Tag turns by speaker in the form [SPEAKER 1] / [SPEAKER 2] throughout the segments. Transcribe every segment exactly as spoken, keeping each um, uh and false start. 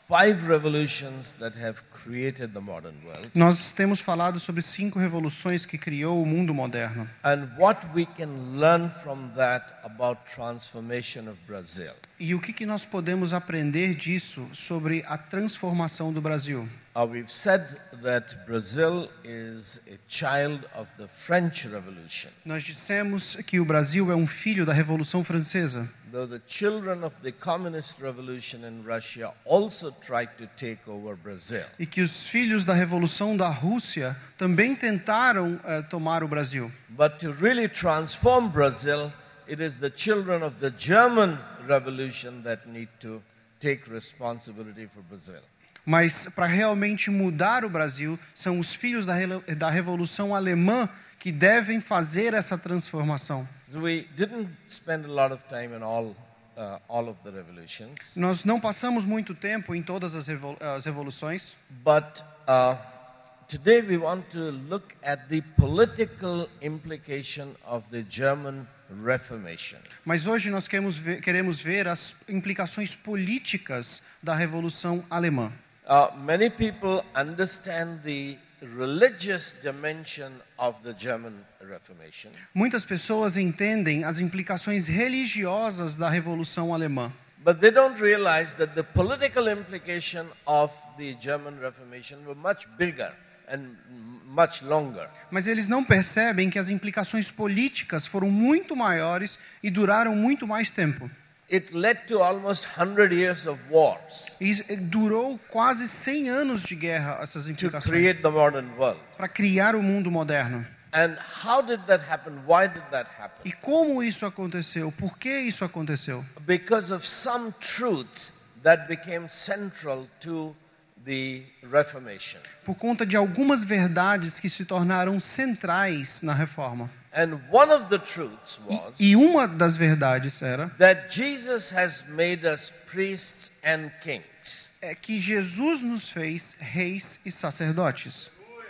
[SPEAKER 1] five revolutions that have created the modern world.
[SPEAKER 2] Nós temos falado sobre cinco revoluções que criou o mundo moderno.
[SPEAKER 1] And what we can learn from that about transformation of Brazil.
[SPEAKER 2] E o que que nós podemos aprender disso sobre a transformação do Brasil?
[SPEAKER 1] Uh, we've said that Brazil is a child of the French Revolution.
[SPEAKER 2] Nós dissemos que o Brasil é um filho da Revolução Francesa.
[SPEAKER 1] Though the children of the communist revolution in Russia also tried to take over Brazil.
[SPEAKER 2] E que os filhos da Revolução da Rússia também tentaram uh, tomar o Brasil.
[SPEAKER 1] But to really transform Brazil, it is the children of the German Revolution that need to take responsibility for Brazil.
[SPEAKER 2] Mas para realmente mudar o Brasil, são os filhos da, da Revolução Alemã que devem fazer essa transformação.
[SPEAKER 1] So we didn't spend a lot of time in all uh, all of the revolutions.
[SPEAKER 2] Nós não passamos muito tempo em todas as, revol as revoluções,
[SPEAKER 1] But uh, today we want to look at the political implication of the German Reformation.
[SPEAKER 2] mas hoje nós queremos ver, queremos ver as implicações políticas da Revolução Alemã.
[SPEAKER 1] Uh, many people understand the religious dimension of the German Reformation.
[SPEAKER 2] Muitas pessoas entendem as implicações religiosas da Revolução Alemã,
[SPEAKER 1] But they don't realize that the political implication of the German Reformation were much bigger and much longer.
[SPEAKER 2] mas eles não percebem que as implicações políticas foram muito maiores e duraram muito mais tempo.
[SPEAKER 1] It led to almost one hundred years of wars
[SPEAKER 2] E durou quase cem anos de guerra essas
[SPEAKER 1] to
[SPEAKER 2] implicações
[SPEAKER 1] create the modern world.
[SPEAKER 2] para criar o mundo moderno.
[SPEAKER 1] And how did that happen? Why did that happen?
[SPEAKER 2] E como isso aconteceu? Por que isso aconteceu?
[SPEAKER 1] Because of some truths that became central to the Reformation.
[SPEAKER 2] Por conta de algumas verdades que se tornaram centrais na reforma.
[SPEAKER 1] And one of the truths was
[SPEAKER 2] E, e uma das verdades era
[SPEAKER 1] that Jesus has made us priests and kings.
[SPEAKER 2] é que Jesus nos fez reis e sacerdotes.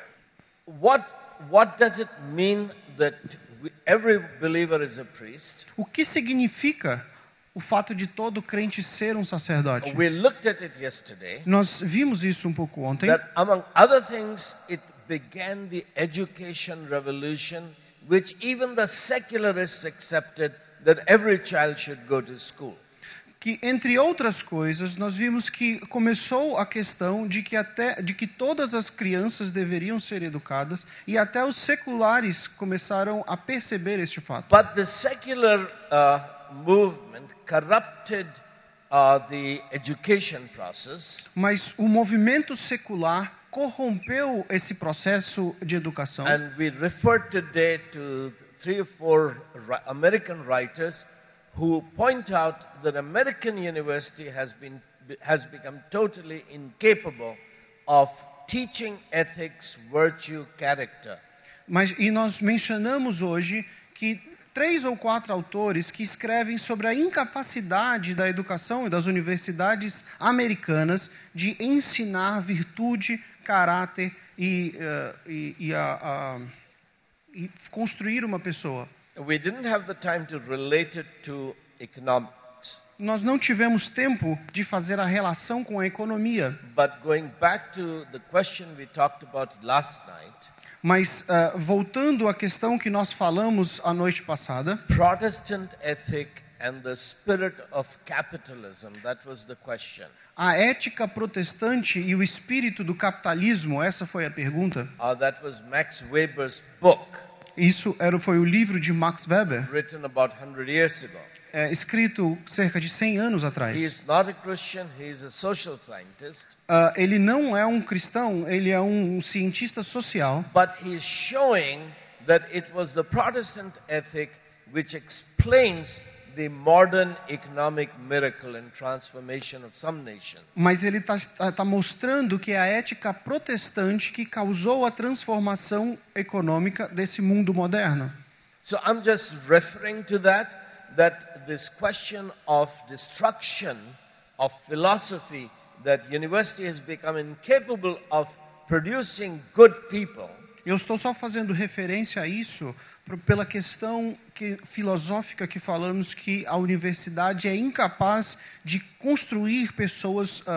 [SPEAKER 1] What what does it mean that we, every believer is a priest?
[SPEAKER 2] O que significa o fato de todo crente ser um sacerdote?
[SPEAKER 1] We looked at it yesterday.
[SPEAKER 2] Nós vimos isso um pouco ontem.
[SPEAKER 1] That among other things, it began the education revolution, which even the secularists accepted that every child should go to school.
[SPEAKER 2] Que entre outras coisas, nós vimos que começou a questão de que até de que todas as crianças deveriam ser educadas e até os seculares começaram a perceber este fato.
[SPEAKER 1] But the secular uh, movement corrupted uh, the education process.
[SPEAKER 2] Mas o movimento secular corrompeu esse processo de educação.
[SPEAKER 1] And we referred today to three or four ri- American writers who point out that American university has been has become totally incapable of teaching ethics, virtue, character.
[SPEAKER 2] Mas e nós mencionamos hoje que três ou quatro autores que escrevem sobre a incapacidade da educação e das universidades americanas de ensinar virtude, caráter e, uh, e, e, a, a, e construir uma pessoa.
[SPEAKER 1] We didn't have the time to relate it to economics.
[SPEAKER 2] Nós não tivemos tempo de fazer a relação com a economia.
[SPEAKER 1] But going back to the question we talked about last night,
[SPEAKER 2] Mas uh, voltando à questão que nós falamos a noite passada,
[SPEAKER 1] Protestant ethic and the spirit of capitalism, that was the question.
[SPEAKER 2] a ética protestante e o espírito do capitalismo, essa foi a pergunta.
[SPEAKER 1] Uh, that was Max Weber's book,
[SPEAKER 2] Isso era, foi o livro de Max Weber,
[SPEAKER 1] written about one hundred years ago.
[SPEAKER 2] é, escrito cerca de cem anos atrás.
[SPEAKER 1] He is not a Christian, he is a social scientist,
[SPEAKER 2] Uh, ele não é um cristão, ele é um cientista social,
[SPEAKER 1] but he is showing that it was the Protestant ethic which explains the modern economic miracle and transformation of some nations.
[SPEAKER 2] mas ele está tá mostrando que é a ética protestante que causou a transformação econômica desse mundo moderno.
[SPEAKER 1] So I'm just referring to that, that this question of destruction of philosophy, that university has become incapable of producing good people.
[SPEAKER 2] Eu estou só fazendo referência a isso por, pela questão que, filosófica que falamos que a universidade é incapaz de construir pessoas uh,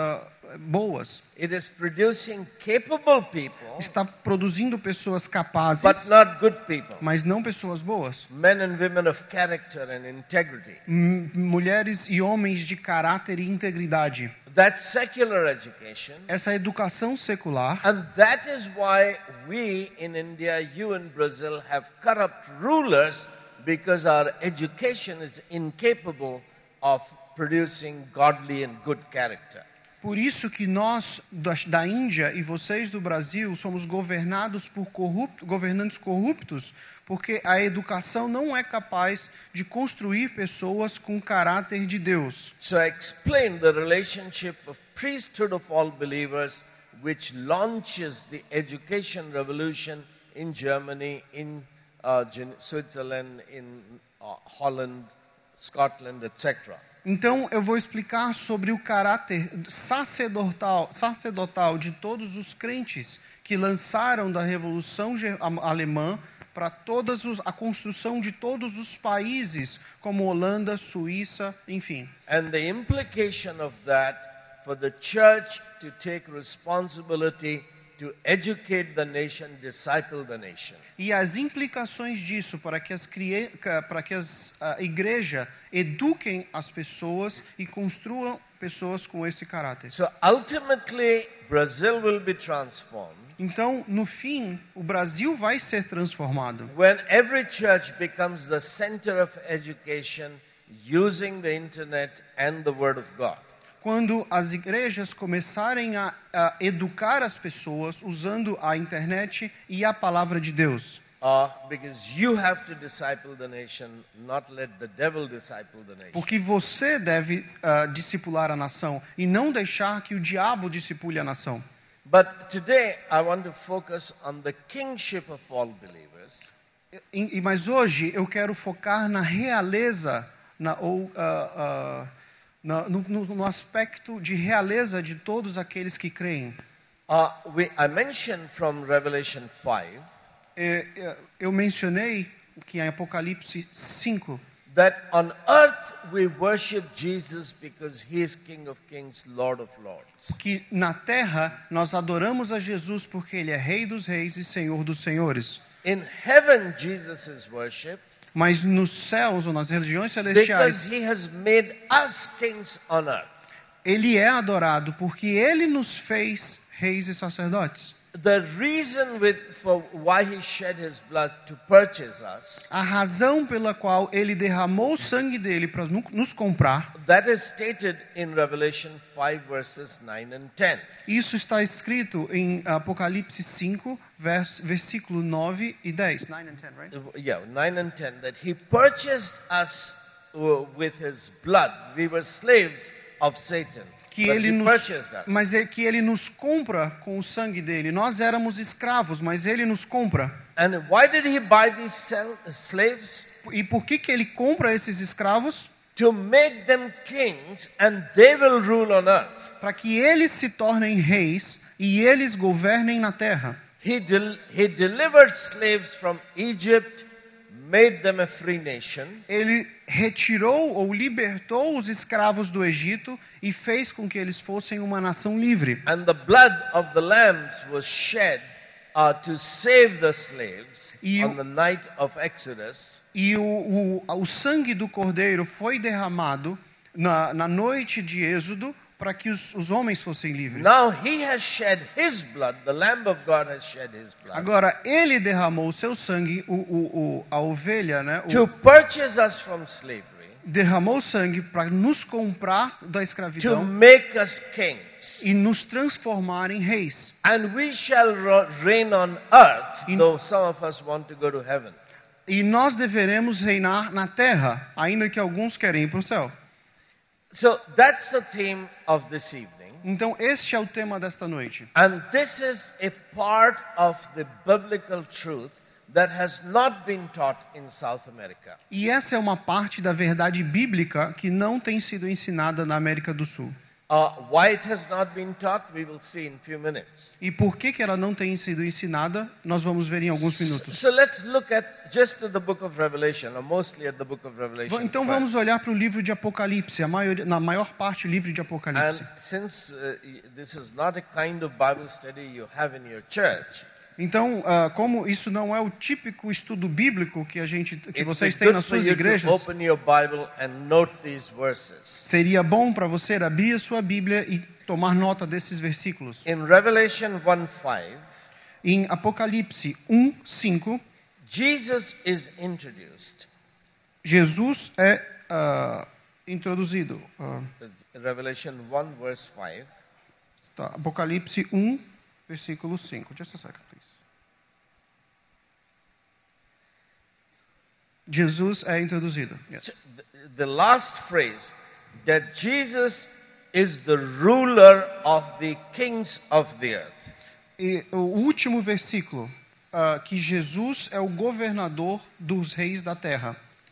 [SPEAKER 2] boas.
[SPEAKER 1] It is producing capable people,
[SPEAKER 2] Está produzindo pessoas capazes,
[SPEAKER 1] but not good people.
[SPEAKER 2] mas não pessoas boas.
[SPEAKER 1] Men and women of character and integrity.
[SPEAKER 2] M- mulheres e homens de caráter e integridade.
[SPEAKER 1] That's secular education.
[SPEAKER 2] Essa educação secular.
[SPEAKER 1] And that is why we in India, you in Brazil, have corrupt rulers, because our education is incapable of producing godly and good character.
[SPEAKER 2] Por isso que nós da, da Índia e vocês do Brasil somos governados por corrupto, governantes corruptos, porque a educação não é capaz de construir pessoas com caráter de Deus.
[SPEAKER 1] So I explain the relationship of priesthood of all believers, which launches the education revolution in Germany, in uh, Gen- Switzerland, in uh, Holland, Scotland, et cetera.
[SPEAKER 2] Então eu vou explicar sobre o caráter sacerdotal, sacerdotal de todos os crentes que lançaram da Revolução Ge- Alemã para todas os, a construção de todos os países, como Holanda, Suíça, enfim.
[SPEAKER 1] And the implication of that for the church to take responsibility to educate the nation, disciple the nation.
[SPEAKER 2] E as implicações disso para que as crie- para que as, a igreja eduquem as pessoas e construam pessoas com esse caráter.
[SPEAKER 1] So ultimately, Brazil will be transformed
[SPEAKER 2] Então, no fim, o Brasil vai ser transformado.
[SPEAKER 1] when every church becomes the center of education using the internet and the Word of God.
[SPEAKER 2] Quando as igrejas começarem a, a educar as pessoas usando a internet e a palavra de Deus.
[SPEAKER 1] Uh, because you have to disciple the nation, not let the devil disciple the nation.
[SPEAKER 2] Porque você deve uh, discipular a nação e não deixar que o diabo discipule a nação.
[SPEAKER 1] But today I want to focus on the kingship of all believers.
[SPEAKER 2] E, e, mas hoje eu quero focar na realeza, na, ou, uh, uh, na, no, no, no aspecto de realeza de todos aqueles que creem.
[SPEAKER 1] Uh, we, I mentioned from Revelation five
[SPEAKER 2] É, é, eu mencionei que em Apocalipse cinco,
[SPEAKER 1] that on earth we worship Jesus because he is King of Kings, Lord of Lords.
[SPEAKER 2] que na terra nós adoramos a Jesus porque Ele é Rei dos Reis e Senhor dos Senhores.
[SPEAKER 1] In heaven, Jesus is worshipped
[SPEAKER 2] Mas nos céus ou nas religiões
[SPEAKER 1] because
[SPEAKER 2] celestiais,
[SPEAKER 1] he has made us kings on earth.
[SPEAKER 2] Ele é adorado porque Ele nos fez reis e sacerdotes.
[SPEAKER 1] The reason with, for why he shed his blood to purchase us,
[SPEAKER 2] A razão pela qual Ele derramou o sangue dele para nos comprar,
[SPEAKER 1] that is stated in Revelation five verses nine and ten.
[SPEAKER 2] isso está escrito em Apocalipse cinco, vers, versículo nove e dez. nine and ten, right?
[SPEAKER 1] Yeah, nine and ten, that he purchased us uh, with his blood. We were slaves of Satan,
[SPEAKER 2] Que
[SPEAKER 1] but
[SPEAKER 2] ele
[SPEAKER 1] he
[SPEAKER 2] nos,
[SPEAKER 1] purchased us.
[SPEAKER 2] mas é que Ele nos compra com o sangue dele. Nós éramos escravos, mas Ele nos compra.
[SPEAKER 1] And why did he buy these sel- slaves?
[SPEAKER 2] E por que que Ele compra esses escravos?
[SPEAKER 1] To make them kings, and they will rule on earth.
[SPEAKER 2] Para que eles se tornem reis e eles governem na terra.
[SPEAKER 1] He, del- he delivered slaves from Egypt, made them a free nation.
[SPEAKER 2] Ele retirou ou libertou os escravos do Egito e fez com que eles fossem uma nação livre.
[SPEAKER 1] And the blood of the lambs was shed uh, to save the slaves
[SPEAKER 2] E
[SPEAKER 1] on
[SPEAKER 2] o-
[SPEAKER 1] the night of Exodus.
[SPEAKER 2] E o, o, o sangue do cordeiro foi derramado na, na noite de Êxodo para que os, os homens fossem livres.
[SPEAKER 1] Now he has shed his blood, the Lamb of God has shed his blood,
[SPEAKER 2] Agora, ele derramou o seu sangue, o, o, o, a ovelha, né,
[SPEAKER 1] to
[SPEAKER 2] o,
[SPEAKER 1] purchase us from slavery,
[SPEAKER 2] derramou sangue para nos comprar da
[SPEAKER 1] to
[SPEAKER 2] escravidão
[SPEAKER 1] make us kings.
[SPEAKER 2] e nos transformar em reis.
[SPEAKER 1] And we shall ro- reign on earth,
[SPEAKER 2] In-
[SPEAKER 1] though some of us want to go to heaven.
[SPEAKER 2] E nós deveremos reinar na terra, ainda que alguns querem ir para o céu.
[SPEAKER 1] So that's the theme of this evening.
[SPEAKER 2] Então, este é o tema desta noite.
[SPEAKER 1] And this is a part of the biblical truth that has not been taught in South America.
[SPEAKER 2] E essa é uma parte da verdade bíblica que não tem sido ensinada na América do Sul.
[SPEAKER 1] Uh, why it has not been taught, we will see in a few minutes.
[SPEAKER 2] E por que que ela não tem sido ensinada, nós vamos ver em alguns minutos.
[SPEAKER 1] So let's look at just at the book of Revelation, or mostly at the book of Revelation.
[SPEAKER 2] Então
[SPEAKER 1] first.
[SPEAKER 2] vamos olhar para o livro de Apocalipse, a maior, na maior parte o livro de Apocalipse.
[SPEAKER 1] And since uh, this is not a kind of Bible study you have in your church,
[SPEAKER 2] Então, uh, como isso não é o típico estudo bíblico que a gente, que
[SPEAKER 1] it would
[SPEAKER 2] vocês
[SPEAKER 1] be
[SPEAKER 2] têm
[SPEAKER 1] good
[SPEAKER 2] nas
[SPEAKER 1] for
[SPEAKER 2] suas
[SPEAKER 1] you to
[SPEAKER 2] igrejas,
[SPEAKER 1] open your Bible and note these verses.
[SPEAKER 2] seria bom para você abrir a sua Bíblia e tomar nota desses versículos.
[SPEAKER 1] In Revelation one five,
[SPEAKER 2] Em Apocalipse um, cinco,
[SPEAKER 1] Jesus is introduced.
[SPEAKER 2] Jesus é uh, introduzido. Uh,
[SPEAKER 1] Revelation one verse five.
[SPEAKER 2] tá, Apocalipse um, versículo cinco. Just a second, please. Jesus é introduzido. Yes.
[SPEAKER 1] The, the last phrase, that Jesus is the ruler of the kings of the earth.
[SPEAKER 2] E o último versículo, uh, que Jesus é o governador dos reis da terra.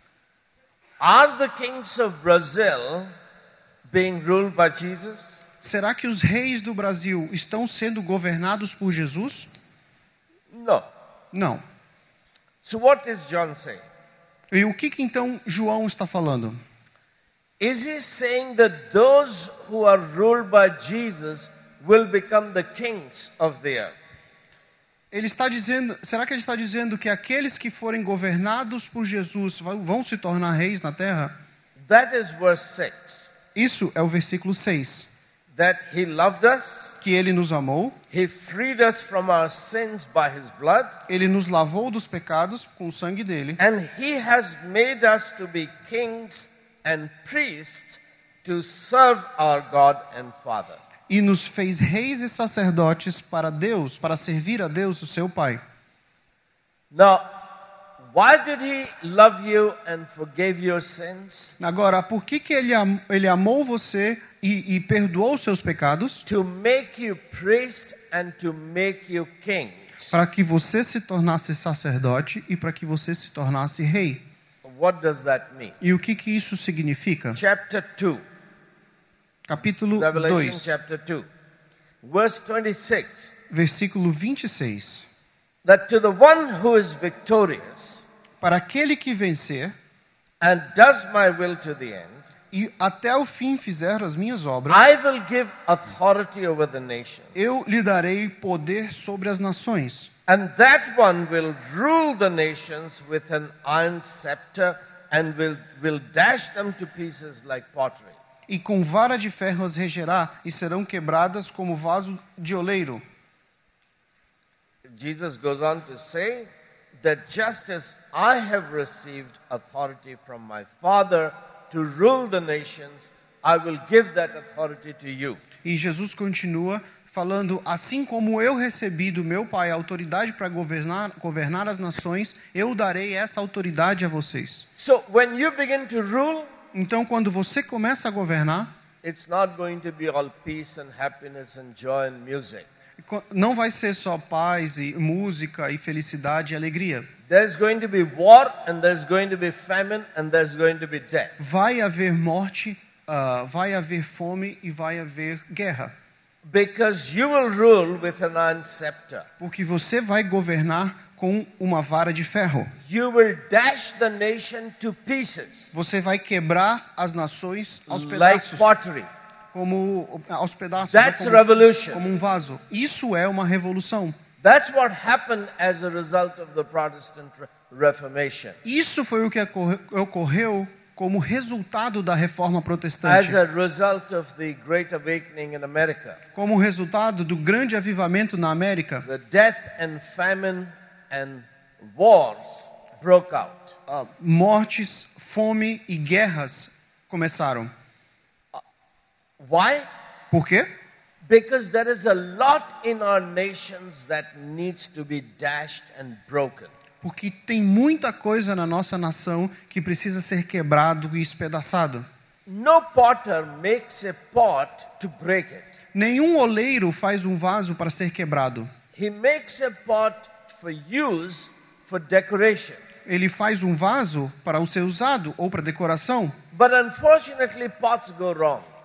[SPEAKER 1] Are the kings of Brazil being ruled by Jesus?
[SPEAKER 2] Será que os reis do Brasil estão sendo governados por Jesus?
[SPEAKER 1] No.
[SPEAKER 2] Não.
[SPEAKER 1] So what is John saying?
[SPEAKER 2] E o que, que então João está falando?
[SPEAKER 1] Is he saying that those who are ruled by Jesus will become the kings of the earth?
[SPEAKER 2] Ele está dizendo, será que ele está dizendo que aqueles que forem governados por Jesus vão vão se tornar reis na terra?
[SPEAKER 1] That is verse six.
[SPEAKER 2] Isso é o versículo seis.
[SPEAKER 1] That he loved us,
[SPEAKER 2] Que ele nos amou,
[SPEAKER 1] he freed us from our sins by his blood,
[SPEAKER 2] ele nos lavou dos pecados com o sangue dele,
[SPEAKER 1] and he has made us to be kings and priests to serve our God and Father.
[SPEAKER 2] e nos fez reis e sacerdotes para Deus, para servir a Deus, o seu Pai.
[SPEAKER 1] Now, why did he love you and forgave your sins?
[SPEAKER 2] Agora, por que, que ele, am, ele amou você e, e perdoou os seus pecados?
[SPEAKER 1] To make you priest and to make you kings.
[SPEAKER 2] Para que você se tornasse sacerdote e para que você se tornasse rei.
[SPEAKER 1] What does that mean?
[SPEAKER 2] E o que, que isso significa?
[SPEAKER 1] Chapter two,
[SPEAKER 2] Capítulo
[SPEAKER 1] Revelation
[SPEAKER 2] dois,
[SPEAKER 1] chapter two, verse twenty-six.
[SPEAKER 2] versículo vinte e seis.
[SPEAKER 1] That to the one who is victorious
[SPEAKER 2] Para aquele que vencer
[SPEAKER 1] and does my will to the end,
[SPEAKER 2] e até o fim fizer as minhas obras,
[SPEAKER 1] I will give authority over the nation.
[SPEAKER 2] eu lhe darei poder sobre as nações.
[SPEAKER 1] And that one will rule the nations with an iron scepter and will, will dash them to pieces like pottery.
[SPEAKER 2] E com vara de ferro as regerá e serão quebradas como vaso de oleiro.
[SPEAKER 1] Jesus goes on to say that just as I have received authority from my Father to rule the nations, I will give that authority to you.
[SPEAKER 2] E Jesus continua falando, assim como eu recebi do meu Pai a autoridade para governar, governar as nações, eu darei essa autoridade a vocês.
[SPEAKER 1] So when you begin to rule,
[SPEAKER 2] Então, quando você começa a governar,
[SPEAKER 1] it's not going to be all peace and happiness and joy and music.
[SPEAKER 2] não vai ser só paz e música e felicidade e alegria.
[SPEAKER 1] There's going to be war and there's going to be famine and there's going to be death.
[SPEAKER 2] Vai haver morte, uh, vai haver fome e vai haver guerra.
[SPEAKER 1] Because you will rule with an iron scepter.
[SPEAKER 2] Porque você vai governar com uma vara de ferro.
[SPEAKER 1] You will dash the nation to pieces
[SPEAKER 2] Você vai quebrar as nações aos
[SPEAKER 1] like
[SPEAKER 2] pedaços,
[SPEAKER 1] pottery.
[SPEAKER 2] como aos pedaços, né,
[SPEAKER 1] That's
[SPEAKER 2] como,
[SPEAKER 1] revolution.
[SPEAKER 2] como um vaso. Isso é uma revolução.
[SPEAKER 1] That's what happened as a result of the Protestant Re- Reformation.
[SPEAKER 2] Isso foi o que ocorre- ocorreu como resultado da reforma
[SPEAKER 1] As
[SPEAKER 2] protestante,
[SPEAKER 1] a result of the Great Awakening in America.
[SPEAKER 2] como resultado do grande avivamento na América.
[SPEAKER 1] The death and famine and wars broke out.
[SPEAKER 2] Ah, mortes, fome e guerras começaram.
[SPEAKER 1] Why?
[SPEAKER 2] Por quê?
[SPEAKER 1] Because there is a lot in our nations that needs to be dashed and broken.
[SPEAKER 2] Porque tem muita coisa na nossa nação que precisa ser quebrado e espedaçado.
[SPEAKER 1] No potter makes a pot to break it.
[SPEAKER 2] Nenhum oleiro faz um vaso para ser quebrado.
[SPEAKER 1] He makes a pot for use for decoration.
[SPEAKER 2] Ele faz um vaso para o ser usado ou para decoração.
[SPEAKER 1] But unfortunately, pots go wrong.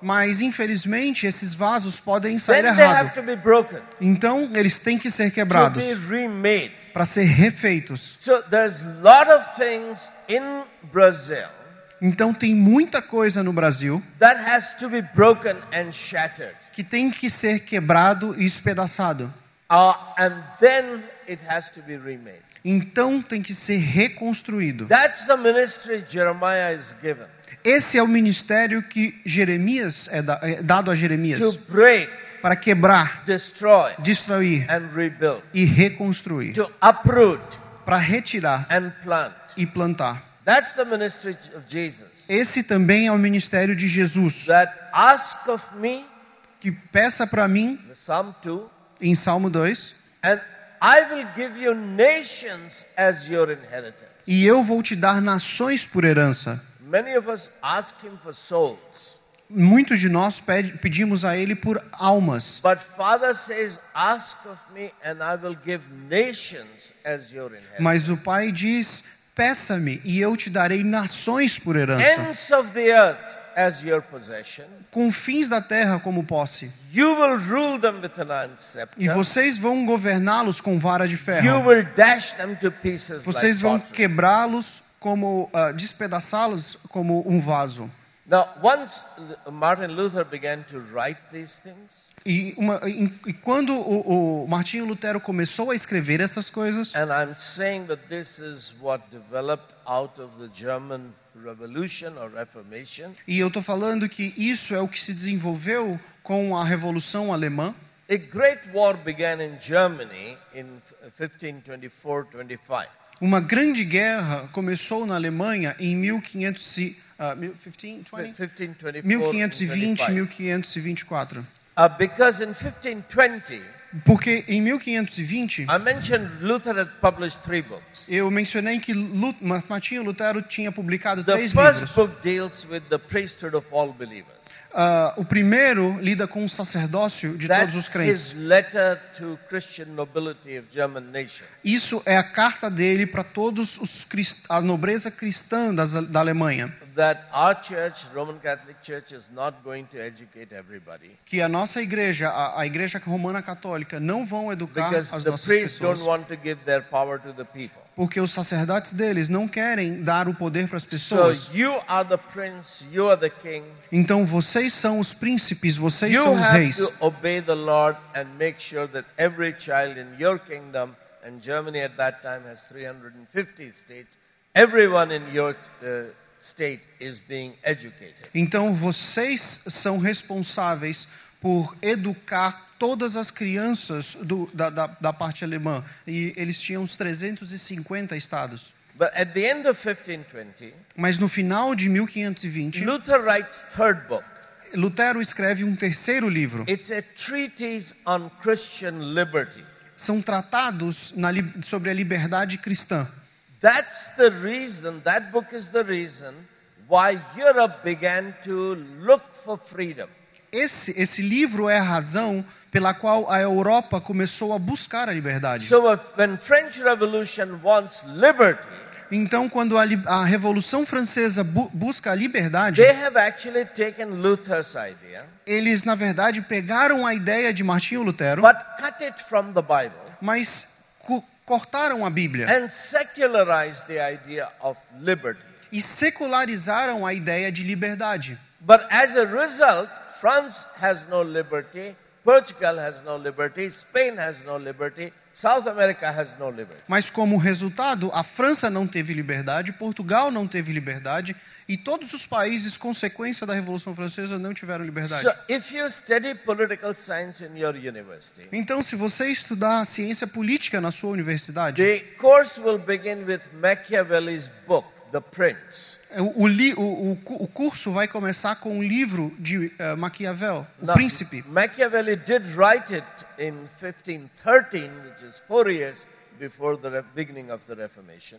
[SPEAKER 2] Mas, infelizmente, esses vasos podem sair
[SPEAKER 1] then they have
[SPEAKER 2] errado.
[SPEAKER 1] to be broken,
[SPEAKER 2] Então, eles têm que ser
[SPEAKER 1] to
[SPEAKER 2] quebrados
[SPEAKER 1] be remade.
[SPEAKER 2] para ser refeitos.
[SPEAKER 1] So there's lot of things in Brazil
[SPEAKER 2] Então, tem muita coisa no Brasil
[SPEAKER 1] that has to be broken and shattered.
[SPEAKER 2] que tem que ser quebrado e espedaçado.
[SPEAKER 1] Uh, and then it has to be remade.
[SPEAKER 2] Então, tem que ser reconstruído.
[SPEAKER 1] That's the ministry Jeremiah is given.
[SPEAKER 2] Esse é o ministério que Jeremias é, da, é dado a Jeremias
[SPEAKER 1] To break,
[SPEAKER 2] para quebrar,
[SPEAKER 1] destroy,
[SPEAKER 2] destruir
[SPEAKER 1] and rebuild.
[SPEAKER 2] e reconstruir,
[SPEAKER 1] To uproot
[SPEAKER 2] para retirar
[SPEAKER 1] and plant.
[SPEAKER 2] e plantar.
[SPEAKER 1] That's the ministry of Jesus.
[SPEAKER 2] Esse também é o ministério de Jesus,
[SPEAKER 1] That ask of me,
[SPEAKER 2] que peça para mim,
[SPEAKER 1] the Psalm two,
[SPEAKER 2] em Salmo dois,
[SPEAKER 1] and I will give you nations as your inheritance.
[SPEAKER 2] e eu vou te dar nações por herança.
[SPEAKER 1] Many of us ask him for souls.
[SPEAKER 2] Muitos de nós ped- pedimos a Ele por almas.
[SPEAKER 1] But Father says, ask of me and I will give nations as your inheritance.
[SPEAKER 2] Mas o Pai diz, peça-me e eu te darei nações por herança.
[SPEAKER 1] Ends of the earth as your possession.
[SPEAKER 2] Confins da terra como posse.
[SPEAKER 1] You will rule them with an iron
[SPEAKER 2] E
[SPEAKER 1] scepter.
[SPEAKER 2] vocês vão governá-los com vara de
[SPEAKER 1] You
[SPEAKER 2] ferro.
[SPEAKER 1] will dash them to pieces
[SPEAKER 2] Vocês
[SPEAKER 1] like
[SPEAKER 2] vão
[SPEAKER 1] pottery.
[SPEAKER 2] quebrá-los como, ah, despedaçá-los como um vaso.
[SPEAKER 1] Now, once Martin Luther began to write these things,
[SPEAKER 2] E, uma, e, e quando o, o Martinho Lutero começou a escrever essas coisas,
[SPEAKER 1] and I'm saying that this is what developed out of the German Revolution or Reformation,
[SPEAKER 2] e eu estou falando que isso é o que se desenvolveu com a Revolução Alemã,
[SPEAKER 1] a great war began in Germany in fifteen twenty-four twenty-five.
[SPEAKER 2] uma grande guerra começou na Alemanha em mil quinhentos e, ah, mil- quinze, vinte?
[SPEAKER 1] fifteen twenty-four
[SPEAKER 2] mil quinhentos e vinte,
[SPEAKER 1] twenty-five.
[SPEAKER 2] mil quinhentos e vinte e quatro.
[SPEAKER 1] Uh, because in fifteen twenty,
[SPEAKER 2] Porque em mil quinhentos e vinte,
[SPEAKER 1] I mentioned Luther had published three books.
[SPEAKER 2] eu mencionei que Lu- Martinho Lutero tinha publicado
[SPEAKER 1] The
[SPEAKER 2] três
[SPEAKER 1] first
[SPEAKER 2] livros.
[SPEAKER 1] book deals with the priesthood of all believers.
[SPEAKER 2] Ah, o primeiro lida com o sacerdócio de
[SPEAKER 1] That's
[SPEAKER 2] todos os crentes.
[SPEAKER 1] his letter to Christian nobility of German nation.
[SPEAKER 2] Isso é a carta dele para todos os crist... a nobreza cristã das, da Alemanha,
[SPEAKER 1] That our church, Roman Catholic Church, is not going to educate everybody.
[SPEAKER 2] que a nossa igreja, a, a igreja romana católica, não vão educar
[SPEAKER 1] Because
[SPEAKER 2] as
[SPEAKER 1] the
[SPEAKER 2] nossas
[SPEAKER 1] priests
[SPEAKER 2] pessoas,
[SPEAKER 1] don't want to give their power to the people.
[SPEAKER 2] porque os sacerdotes deles não querem dar o poder para as
[SPEAKER 1] So
[SPEAKER 2] pessoas.
[SPEAKER 1] you are the prince, you are the king.
[SPEAKER 2] Então vocês são os príncipes, vocês
[SPEAKER 1] You
[SPEAKER 2] são os
[SPEAKER 1] have
[SPEAKER 2] reis.
[SPEAKER 1] to obey the Lord and make sure that every child in your kingdom, and Germany at that time has three hundred fifty states, everyone in your uh, state is being educated.
[SPEAKER 2] Então vocês são responsáveis por educar todas as crianças do, da, da, da parte alemã. E eles tinham uns trezentos e cinquenta estados.
[SPEAKER 1] But at the end of fifteen twenty,
[SPEAKER 2] Mas no final de mil quinhentos e vinte,
[SPEAKER 1] Luther writes third book.
[SPEAKER 2] Lutero escreve um terceiro livro.
[SPEAKER 1] It's a treatise on Christian liberty.
[SPEAKER 2] São tratados na, li- sobre a liberdade cristã.
[SPEAKER 1] That's the reason, that book is the reason why Europe began to look for freedom.
[SPEAKER 2] Esse, esse livro é a razão pela qual a Europa começou a buscar a liberdade.
[SPEAKER 1] So if, when French Revolution wants liberty,
[SPEAKER 2] Então, quando a, li- a Revolução Francesa bu- busca a liberdade,
[SPEAKER 1] they have actually taken Luther's idea,
[SPEAKER 2] eles, na verdade, pegaram a ideia de Martinho Lutero,
[SPEAKER 1] but cut it from the Bible
[SPEAKER 2] mas co- cortaram a Bíblia
[SPEAKER 1] and secularized the idea of liberty.
[SPEAKER 2] e secularizaram a ideia de liberdade.
[SPEAKER 1] But as a result, France has no liberty, Portugal has no liberty, Spain has no liberty, South America has no liberty.
[SPEAKER 2] Mas como resultado, a França não teve liberdade, Portugal não teve liberdade e todos os países consequência da Revolução Francesa não tiveram liberdade.
[SPEAKER 1] So if you study political science in your university,
[SPEAKER 2] Então, se você estudar ciência política na sua universidade,
[SPEAKER 1] the course will begin with Machiavelli's book, The Prince.
[SPEAKER 2] o, o, li- o- o cu- o curso vai começar com um livro de eh, Maquiavel, o
[SPEAKER 1] Now,
[SPEAKER 2] Príncipe.
[SPEAKER 1] Machiavelli did write it in fifteen thirteen, which is four years before the re- beginning of the Reformation.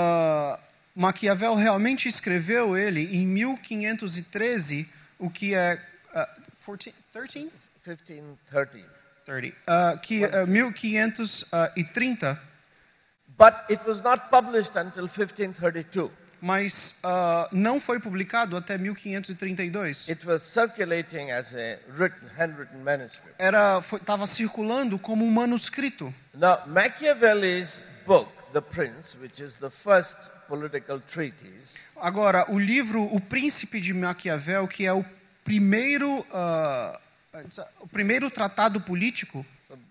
[SPEAKER 2] Ah, Maquiavel realmente escreveu ele em mil quinhentos e treze, o que é ah, quatorze, treze?
[SPEAKER 1] fifteen thirteen.
[SPEAKER 2] trinta, ah, que é mil quinhentos e trinta,
[SPEAKER 1] But it was not published until fifteen thirty-two.
[SPEAKER 2] mas uh, não foi publicado até mil quinhentos e trinta e dois.
[SPEAKER 1] It was circulating as a written, handwritten manuscript.
[SPEAKER 2] Era, estava circulando como um manuscrito.
[SPEAKER 1] Now, Machiavelli's book, The Prince, which is the first political treatise,
[SPEAKER 2] Agora, o livro O Príncipe de Maquiavel, que é o primeiro, uh, o primeiro tratado político,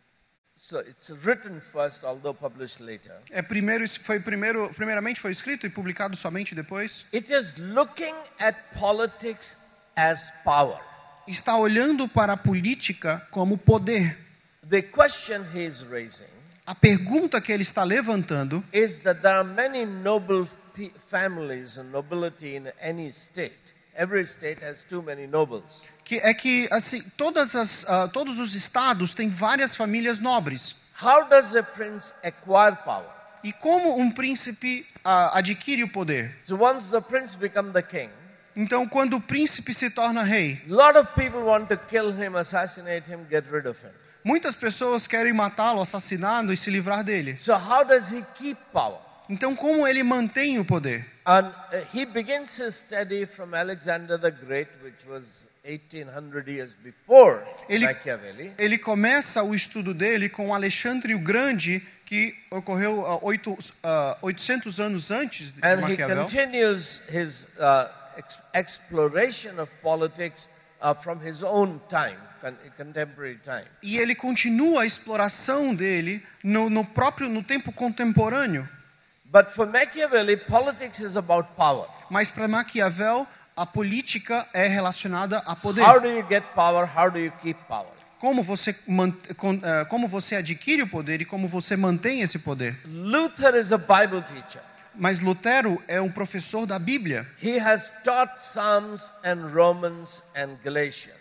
[SPEAKER 1] so it's written first, although published later.
[SPEAKER 2] é primeiro, foi primeiro, primeiramente foi escrito e publicado somente depois.
[SPEAKER 1] It is looking at politics as power.
[SPEAKER 2] Está olhando para a política como poder.
[SPEAKER 1] The question he is raising
[SPEAKER 2] A pergunta que ele está levantando
[SPEAKER 1] is that there are many noble pe- families and nobility in any state. Every state has too many nobles.
[SPEAKER 2] que é que assim todas as, uh, todos os estados têm várias famílias nobres.
[SPEAKER 1] How does a prince acquire power?
[SPEAKER 2] E como um príncipe uh, adquire o poder?
[SPEAKER 1] So once the prince becomes the king,
[SPEAKER 2] Então, quando o príncipe se torna rei,
[SPEAKER 1] a lot of people want to kill him, assassinate him, get rid of him.
[SPEAKER 2] muitas pessoas querem matá-lo, assassiná-lo e se livrar dele.
[SPEAKER 1] So how does he keep power?
[SPEAKER 2] Então, como ele mantém o poder?
[SPEAKER 1] And uh, he begins his study from Alexander the Great, which was eighteen hundred years before
[SPEAKER 2] Ele,
[SPEAKER 1] Machiavelli.
[SPEAKER 2] ele começa o estudo dele com Alexandre o Grande, que ocorreu uh, oito, uh, oitocentos anos antes de
[SPEAKER 1] And he
[SPEAKER 2] Maquiavel.
[SPEAKER 1] continues his uh, ex- exploration of politics uh, from his own time, con- contemporary time.
[SPEAKER 2] E ele continua a exploração dele no, no próprio no tempo contemporâneo.
[SPEAKER 1] But for Machiavelli, politics is about power.
[SPEAKER 2] Mas para Maquiavel, a política é relacionada a poder.
[SPEAKER 1] How do you get power? How do you keep power?
[SPEAKER 2] Como você, man- con- eh, como você adquire o poder e como você mantém esse poder.
[SPEAKER 1] Luther is a Bible teacher.
[SPEAKER 2] Mas Lutero é um professor da Bíblia.
[SPEAKER 1] He has taught Psalms and Romans and Galatians.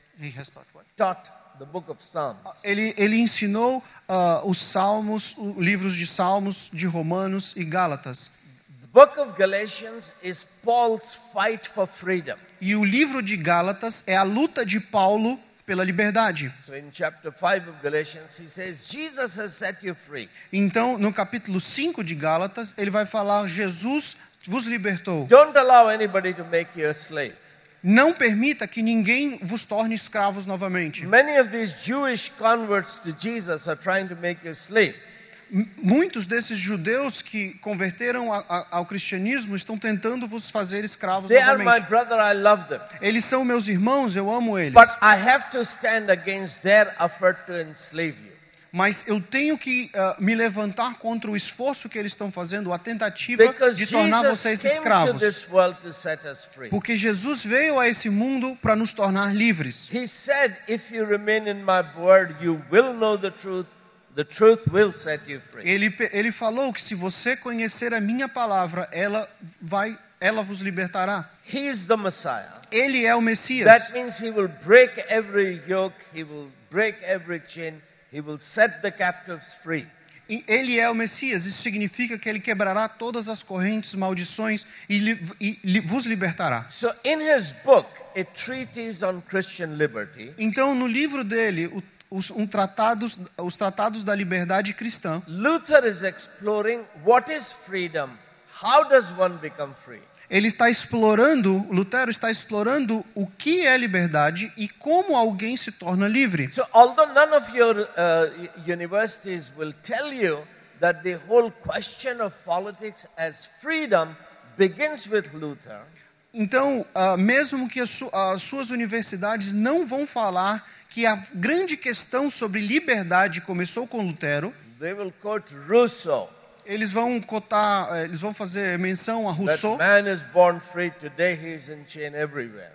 [SPEAKER 1] Taught the book of Psalms.
[SPEAKER 2] Ele, ele ensinou ah, os Salmos, os livros de Salmos, de Romanos e Gálatas.
[SPEAKER 1] The book of Galatians is Paul's fight for freedom.
[SPEAKER 2] E o livro de Gálatas é a luta de Paulo pela liberdade.
[SPEAKER 1] So in chapter five of Galatians, he says, Jesus has set you free.
[SPEAKER 2] Então, no capítulo cinco de Gálatas, ele vai falar: Jesus vos libertou.
[SPEAKER 1] Don't allow anybody to make you a slave.
[SPEAKER 2] Não permita que ninguém vos torne escravos novamente.
[SPEAKER 1] Many of these Jewish converts to Jesus are trying to make you a slave.
[SPEAKER 2] M- Muitos desses judeus que converteram a, a, ao cristianismo estão tentando vos fazer escravos
[SPEAKER 1] They are my
[SPEAKER 2] novamente.
[SPEAKER 1] brother, I love them.
[SPEAKER 2] Eles são meus irmãos, eu amo eles.
[SPEAKER 1] But I have to stand against their effort to enslave you.
[SPEAKER 2] Mas eu tenho que uh, me levantar contra o esforço que eles estão fazendo, a tentativa
[SPEAKER 1] Because
[SPEAKER 2] de tornar
[SPEAKER 1] Jesus
[SPEAKER 2] vocês
[SPEAKER 1] came to
[SPEAKER 2] escravos.
[SPEAKER 1] this world to set us free.
[SPEAKER 2] Porque Jesus veio a esse mundo para nos tornar livres.
[SPEAKER 1] He said, if you remain in my word, you will know the truth. The truth will set you free.
[SPEAKER 2] Ele, pe- ele falou que se você conhecer a minha palavra, ela vai, ela vos libertará.
[SPEAKER 1] He is the Messiah.
[SPEAKER 2] Ele é o Messias.
[SPEAKER 1] That means he will break every yoke, he will break every chain, he will set the captives free.
[SPEAKER 2] E Ele é o Messias. Isso significa que ele quebrará todas as correntes, maldições e, li, e li, vos libertará.
[SPEAKER 1] So in his book, a treatise on Christian liberty,
[SPEAKER 2] Então, no livro dele, o, os, um tratados, os tratados da liberdade cristã,
[SPEAKER 1] Luther is exploring what is freedom, how does one become free.
[SPEAKER 2] ele está explorando, Lutero está explorando o que é liberdade e como alguém se torna livre.
[SPEAKER 1] So although none of your uh, universities will tell you that the whole question of politics as freedom begins with Luther,
[SPEAKER 2] Então, ah, mesmo que as, su- as suas universidades não vão falar que a grande questão sobre liberdade começou com Lutero,
[SPEAKER 1] they will quote Rousseau,
[SPEAKER 2] eles vão cotar, eh, eles vão fazer menção a
[SPEAKER 1] that
[SPEAKER 2] Rousseau,
[SPEAKER 1] man is born free, today he is in chain everywhere.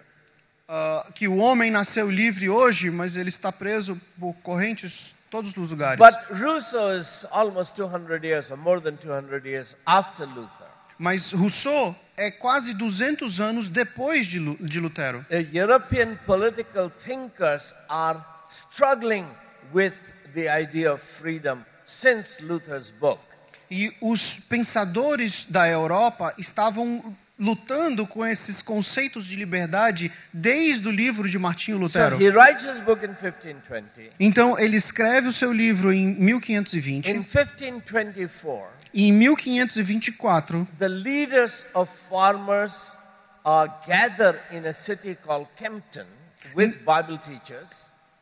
[SPEAKER 2] ah, que o homem nasceu livre hoje, mas ele está preso por correntes em todos os lugares.
[SPEAKER 1] But Rousseau is almost two hundred years or more than two hundred years after Luther.
[SPEAKER 2] Mas Rousseau é quase duzentos anos depois de, Lu- de Lutero.
[SPEAKER 1] The European political thinkers are struggling with the idea of freedom since Luther's book.
[SPEAKER 2] E os pensadores da Europa estavam lutando com esses conceitos de liberdade desde o livro de Martinho Lutero.
[SPEAKER 1] So he writes his book in fifteen twenty.
[SPEAKER 2] Então ele escreve o seu livro em mil quinhentos e vinte.
[SPEAKER 1] In fifteen twenty-four,
[SPEAKER 2] E em mil quinhentos e vinte e quatro,
[SPEAKER 1] the leaders of farmers uh, gather in a city called Kempton with Bible teachers.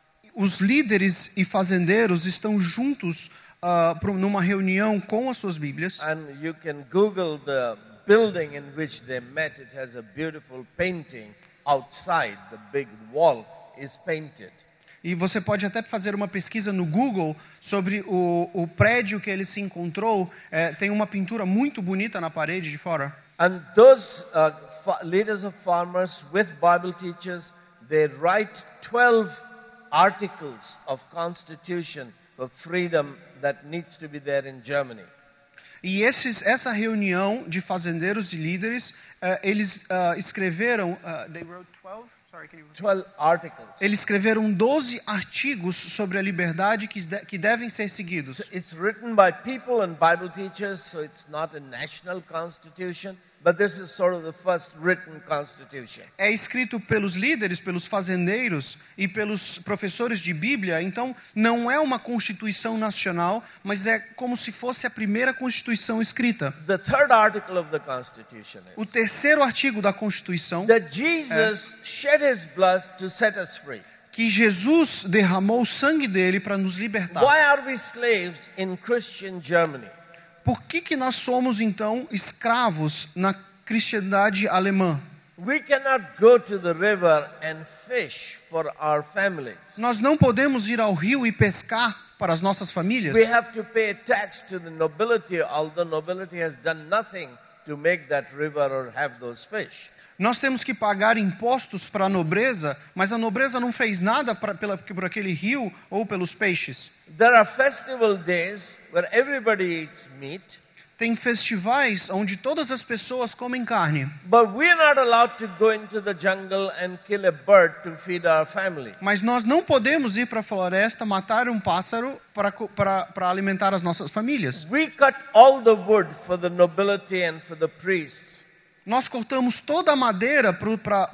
[SPEAKER 2] os líderes e fazendeiros estão juntos uh, pro- numa reunião com as suas Bíblias.
[SPEAKER 1] And you can Google the building in which they met. It has a beautiful painting outside. The big wall is painted.
[SPEAKER 2] E você pode até fazer uma pesquisa no Google sobre o, o prédio que ele se encontrou. É, tem uma pintura muito bonita na parede de fora.
[SPEAKER 1] And those uh, fa- leaders of farmers with Bible teachers, they write twelve articles of constitution for freedom that needs to be there in Germany.
[SPEAKER 2] E esses, essa reunião de fazendeiros e líderes, eh, eles ah, escreveram... ah, they wrote twelve? Sorry, can you...
[SPEAKER 1] twelve articles.
[SPEAKER 2] Eles escreveram doze artigos sobre a liberdade que, de, que devem ser seguidos.
[SPEAKER 1] It's written by people and Bible teachers, so it's not a national constitution, but this is sort of the first written constitution.
[SPEAKER 2] É escrito pelos líderes, pelos fazendeiros e pelos professores de Bíblia. Então, não é uma constituição nacional, mas é como se fosse a primeira constituição escrita.
[SPEAKER 1] The third article of the constitution
[SPEAKER 2] O
[SPEAKER 1] is
[SPEAKER 2] terceiro artigo da Constituição,
[SPEAKER 1] that Jesus shed his blood to set us free.
[SPEAKER 2] que Jesus derramou o sangue dele para nos libertar.
[SPEAKER 1] Why are we slaves in Christian Germany?
[SPEAKER 2] Por que que nós somos então escravos na cristandade alemã?
[SPEAKER 1] We cannot go to the river and fish for our families.
[SPEAKER 2] Nós não podemos ir ao rio e pescar para as nossas famílias.
[SPEAKER 1] We have to pay tax to the nobility, although nobility has done nothing to make that river or have those fish.
[SPEAKER 2] Nós temos que pagar impostos para a nobreza, mas a nobreza não fez nada pra, pela, por aquele rio ou pelos peixes.
[SPEAKER 1] There are festival days where everybody eats meat,
[SPEAKER 2] Tem festivais onde todas as pessoas comem carne,
[SPEAKER 1] but we are not allowed to go into the jungle and kill a bird to feed our family.
[SPEAKER 2] mas nós não podemos ir para a floresta matar um pássaro para, co- para, para alimentar as nossas famílias.
[SPEAKER 1] We cut all the wood for the nobility and for the priests.
[SPEAKER 2] Nós cortamos toda a madeira para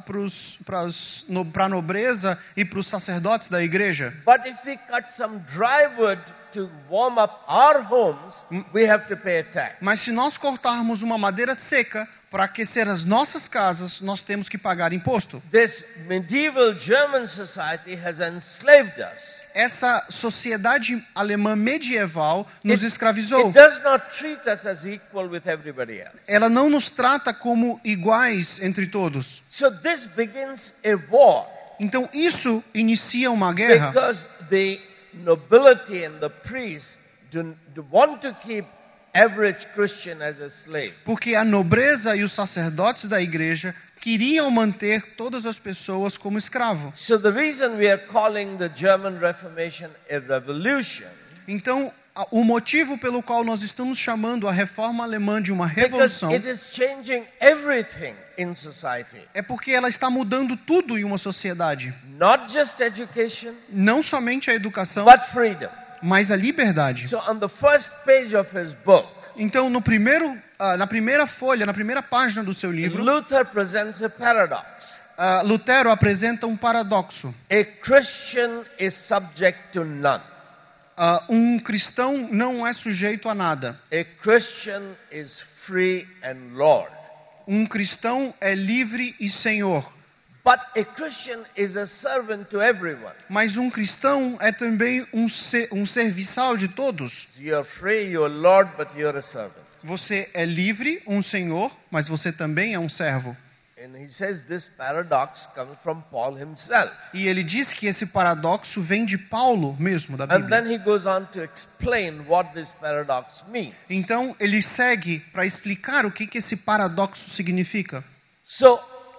[SPEAKER 2] a nobreza e para os sacerdotes da igreja.
[SPEAKER 1] But if we cut some dry wood to warm up our homes, we have to pay a tax.
[SPEAKER 2] Mas se nós cortarmos uma madeira seca para aquecer as nossas casas, nós temos que pagar imposto.
[SPEAKER 1] This medieval German society has enslaved us.
[SPEAKER 2] Essa sociedade alemã medieval nos escravizou.
[SPEAKER 1] It does not treat us as equal with everybody else.
[SPEAKER 2] Ela não nos trata como iguais entre todos.
[SPEAKER 1] So this begins a war
[SPEAKER 2] Então isso inicia uma guerra,
[SPEAKER 1] because the nobility and the priests do, do want to keep average Christian as a slave.
[SPEAKER 2] porque a nobreza e os sacerdotes da igreja queriam manter todas as pessoas como escravo.
[SPEAKER 1] So the reason we are calling the German Reformation a revolution,
[SPEAKER 2] Então, a- o motivo pelo qual nós estamos chamando a reforma alemã de uma
[SPEAKER 1] because
[SPEAKER 2] revolução
[SPEAKER 1] it is changing everything in society.
[SPEAKER 2] é porque ela está mudando tudo em uma sociedade.
[SPEAKER 1] Not just education,
[SPEAKER 2] Não somente a educação,
[SPEAKER 1] but freedom.
[SPEAKER 2] mas a liberdade.
[SPEAKER 1] So on the first page of his book,
[SPEAKER 2] Então, no primeiro, ah, na primeira folha, na primeira página do seu livro,
[SPEAKER 1] Luther presents a paradox.
[SPEAKER 2] ah, Lutero apresenta um paradoxo.
[SPEAKER 1] A Christian is subject to none.
[SPEAKER 2] Ah, um cristão não é sujeito a nada.
[SPEAKER 1] A Christian is free and Lord.
[SPEAKER 2] Um cristão é livre e senhor.
[SPEAKER 1] But a Christian is a servant to everyone.
[SPEAKER 2] Mas um cristão é também um, ser, um serviçal de todos.
[SPEAKER 1] You're free, you're Lord, but you're a servant.
[SPEAKER 2] Você é livre, um senhor, mas você também é um servo.
[SPEAKER 1] And he says this paradox comes from Paul himself.
[SPEAKER 2] E ele diz que esse paradoxo vem de Paulo mesmo, da
[SPEAKER 1] And
[SPEAKER 2] Bíblia.
[SPEAKER 1] then he goes on to explain what this paradox means.
[SPEAKER 2] Então ele segue para explicar o que, que esse paradoxo significa.
[SPEAKER 1] So,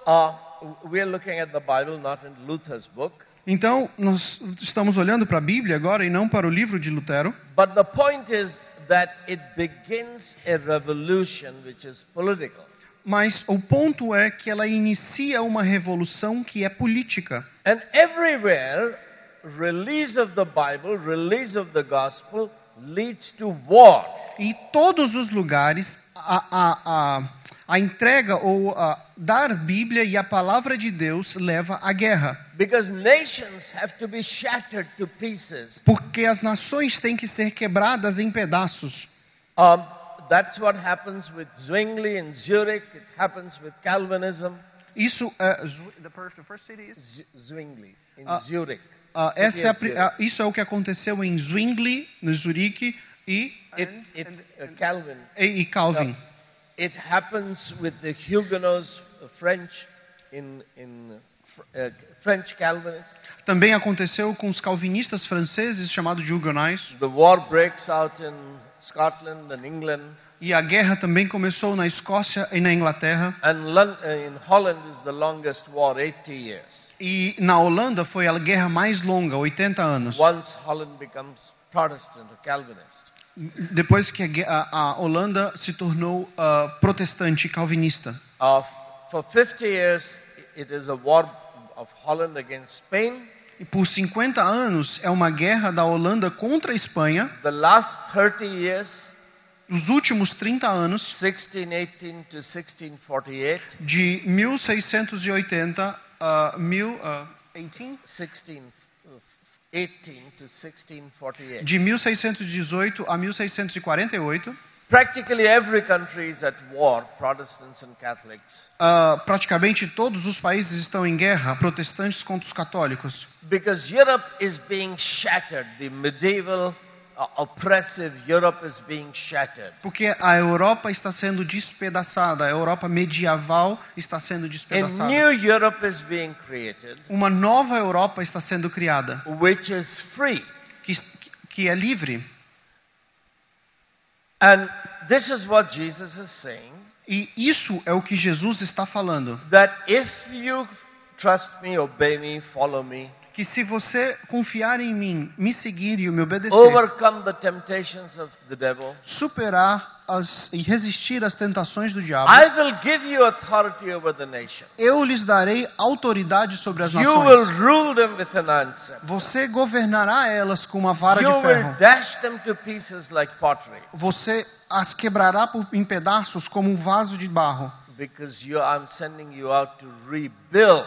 [SPEAKER 1] uh, we are looking at the Bible, not in Luther's book.
[SPEAKER 2] Então nós estamos olhando para a Bíblia agora e não para o livro de Lutero.
[SPEAKER 1] But the point is that it begins a revolution which is political.
[SPEAKER 2] Mas o ponto é que ela inicia uma revolução que é política.
[SPEAKER 1] And everywhere, release of the Bible, release of the gospel leads to war.
[SPEAKER 2] Em todos os lugares, a, a, a, A entrega ou uh, dar Bíblia e a palavra de Deus leva à guerra.
[SPEAKER 1] Because nations have to be shattered to pieces.
[SPEAKER 2] Porque as nações têm que ser quebradas em pedaços.
[SPEAKER 1] Um, that's what happens with Zwingli in Zurich. It happens with Calvinism.
[SPEAKER 2] Isso, uh, the first, the first city is?
[SPEAKER 1] Z- Zwingli in
[SPEAKER 2] Uh,
[SPEAKER 1] Zurich.
[SPEAKER 2] Uh,
[SPEAKER 1] City
[SPEAKER 2] essa é a,
[SPEAKER 1] of
[SPEAKER 2] pri-
[SPEAKER 1] Zurich.
[SPEAKER 2] uh, isso é o que aconteceu em Zwingli, no Zurique, e,
[SPEAKER 1] It, it, uh, Calvin.
[SPEAKER 2] e, e Calvin.
[SPEAKER 1] It happens with the Huguenots, uh, French, in in uh, French Calvinists.
[SPEAKER 2] Também aconteceu com os calvinistas franceses, chamados de Huguenots.
[SPEAKER 1] The war breaks out in Scotland and England,
[SPEAKER 2] E a guerra também começou na Escócia e na Inglaterra.
[SPEAKER 1] and Lon- uh, in Holland is the longest war, eighty years.
[SPEAKER 2] E na Holanda foi a guerra mais longa, oitenta anos.
[SPEAKER 1] Once Holland becomes Protestant or Calvinist.
[SPEAKER 2] Depois que a, gue- a- a Holanda se tornou uh, protestante calvinista.
[SPEAKER 1] Uh, for fifty years, it is a war of Holland against Spain.
[SPEAKER 2] E por cinquenta anos é uma guerra da Holanda contra a Espanha.
[SPEAKER 1] The last thirty years,
[SPEAKER 2] Os últimos trinta anos,
[SPEAKER 1] sixteen eighteen to sixteen forty-eight,
[SPEAKER 2] de mil seiscentos e oitenta a mil, uh, eighteen?
[SPEAKER 1] sixteen eighteen to sixteen forty-eight.
[SPEAKER 2] De mil seiscentos e dezoito a mil seiscentos e quarenta e oito,
[SPEAKER 1] Practically every country is at war, Protestants and Catholics,
[SPEAKER 2] uh, praticamente todos os países estão em guerra, protestantes contra os católicos.
[SPEAKER 1] because Europe is being shattered. The medieval, uh, oppressive Europe is being shattered.
[SPEAKER 2] Porque a Europa está sendo despedaçada, a Europa medieval está sendo
[SPEAKER 1] A
[SPEAKER 2] despedaçada.
[SPEAKER 1] new Europe is being created,
[SPEAKER 2] Uma nova Europa está sendo criada,
[SPEAKER 1] which is free.
[SPEAKER 2] que, que é livre.
[SPEAKER 1] And this is what Jesus is saying,
[SPEAKER 2] E isso é o que Jesus está falando.
[SPEAKER 1] that if you trust me, obey me, follow me,
[SPEAKER 2] Que se você confiar em mim, me seguir e me obedecer,
[SPEAKER 1] overcome the temptations of the devil,
[SPEAKER 2] superar as, e resistir às tentações do diabo,
[SPEAKER 1] I will give you authority over the nation.
[SPEAKER 2] eu lhes darei autoridade sobre as
[SPEAKER 1] You
[SPEAKER 2] nações.
[SPEAKER 1] will rule them with an answer.
[SPEAKER 2] Você governará elas com uma vara
[SPEAKER 1] You
[SPEAKER 2] de
[SPEAKER 1] will
[SPEAKER 2] ferro.
[SPEAKER 1] dash them to pieces like pottery,
[SPEAKER 2] Você as quebrará por, em pedaços como um vaso de barro.
[SPEAKER 1] because you, I'm sending you out to rebuild.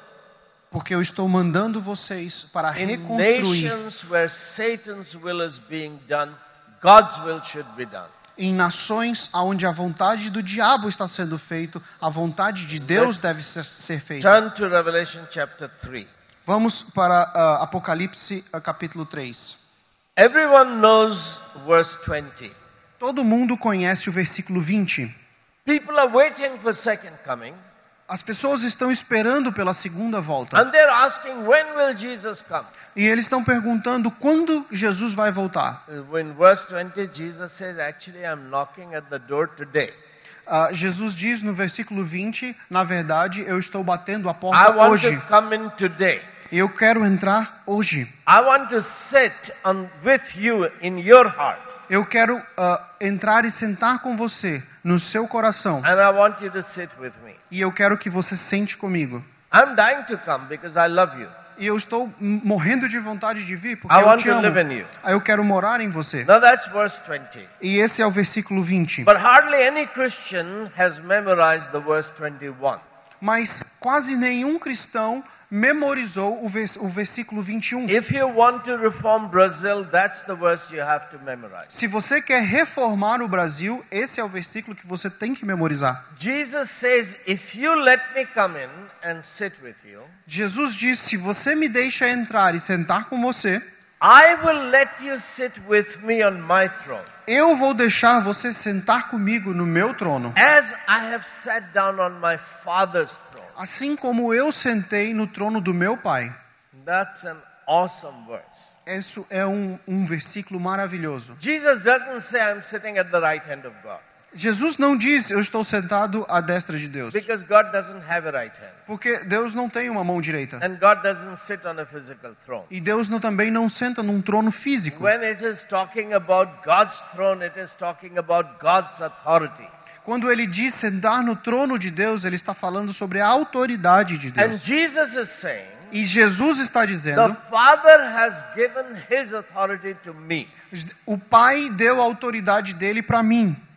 [SPEAKER 2] Porque eu estou mandando vocês para
[SPEAKER 1] In
[SPEAKER 2] reconstruir
[SPEAKER 1] nations where Satan's will is being done, God's will should be done.
[SPEAKER 2] em nações onde a vontade do diabo está sendo feita, a vontade de Deus deve ser, ser feita.
[SPEAKER 1] Turn to Revelation chapter three.
[SPEAKER 2] Vamos para uh, Apocalipse uh, capítulo três.
[SPEAKER 1] Everyone knows verse twenty.
[SPEAKER 2] Todo mundo conhece o versículo vinte.
[SPEAKER 1] People are waiting for second coming,
[SPEAKER 2] As pessoas estão esperando pela segunda volta.
[SPEAKER 1] and they're asking, when will Jesus come?
[SPEAKER 2] E eles estão perguntando quando Jesus vai voltar.
[SPEAKER 1] Uh, In verse twenty, Jesus says, actually, I'm knocking at the door today.
[SPEAKER 2] Uh, Jesus diz no versículo vinte, na verdade, eu estou batendo a
[SPEAKER 1] I
[SPEAKER 2] porta
[SPEAKER 1] want
[SPEAKER 2] hoje.
[SPEAKER 1] to come in today.
[SPEAKER 2] Eu quero entrar hoje.
[SPEAKER 1] I want to sit on, with you in your heart.
[SPEAKER 2] Eu quero uh, entrar e sentar com você no seu coração.
[SPEAKER 1] And I want you to sit with me.
[SPEAKER 2] E eu quero que você sente comigo.
[SPEAKER 1] I'm dying to come because I love you.
[SPEAKER 2] E eu estou m- morrendo de vontade de vir porque
[SPEAKER 1] I
[SPEAKER 2] eu
[SPEAKER 1] want
[SPEAKER 2] te
[SPEAKER 1] to
[SPEAKER 2] amo.
[SPEAKER 1] live in you.
[SPEAKER 2] Aí eu quero morar em você.
[SPEAKER 1] Now that's verse twenty.
[SPEAKER 2] E esse é o versículo vinte.
[SPEAKER 1] But hardly any Christian has memorized the verse twenty-one.
[SPEAKER 2] Mas quase nenhum cristão memorizou o, vers- o versículo vinte e um.
[SPEAKER 1] If you want to reform Brazil, that's the verse you have to memorize.
[SPEAKER 2] Se você quer reformar o Brasil, esse é o versículo que você tem que memorizar.
[SPEAKER 1] Jesus says, if you let me come in and sit with you,
[SPEAKER 2] Jesus diz, se você me deixa entrar e sentar com você,
[SPEAKER 1] I will let you sit with me on my throne,
[SPEAKER 2] eu vou deixar você sentar comigo no meu trono.
[SPEAKER 1] as I have sat down on my Father's throne.
[SPEAKER 2] Assim como eu sentei no trono do meu Pai.
[SPEAKER 1] That's an awesome verse.
[SPEAKER 2] Isso é um, um versículo maravilhoso.
[SPEAKER 1] Jesus doesn't say, I'm sitting at the right hand of God,
[SPEAKER 2] Jesus não diz, eu estou sentado à destra de Deus.
[SPEAKER 1] because God doesn't have a right hand.
[SPEAKER 2] Porque Deus não tem uma mão direita.
[SPEAKER 1] And God doesn't sit on a physical throne.
[SPEAKER 2] E Deus não, também não senta num trono físico.
[SPEAKER 1] When it is talking about God's throne, it is talking about God's authority.
[SPEAKER 2] Quando ele diz sentar no trono de Deus, ele está falando sobre a autoridade de
[SPEAKER 1] And
[SPEAKER 2] Deus.
[SPEAKER 1] Jesus is saying,
[SPEAKER 2] E Jesus está dizendo,
[SPEAKER 1] the Father has given His authority to me.
[SPEAKER 2] o Pai deu a autoridade dele para mim.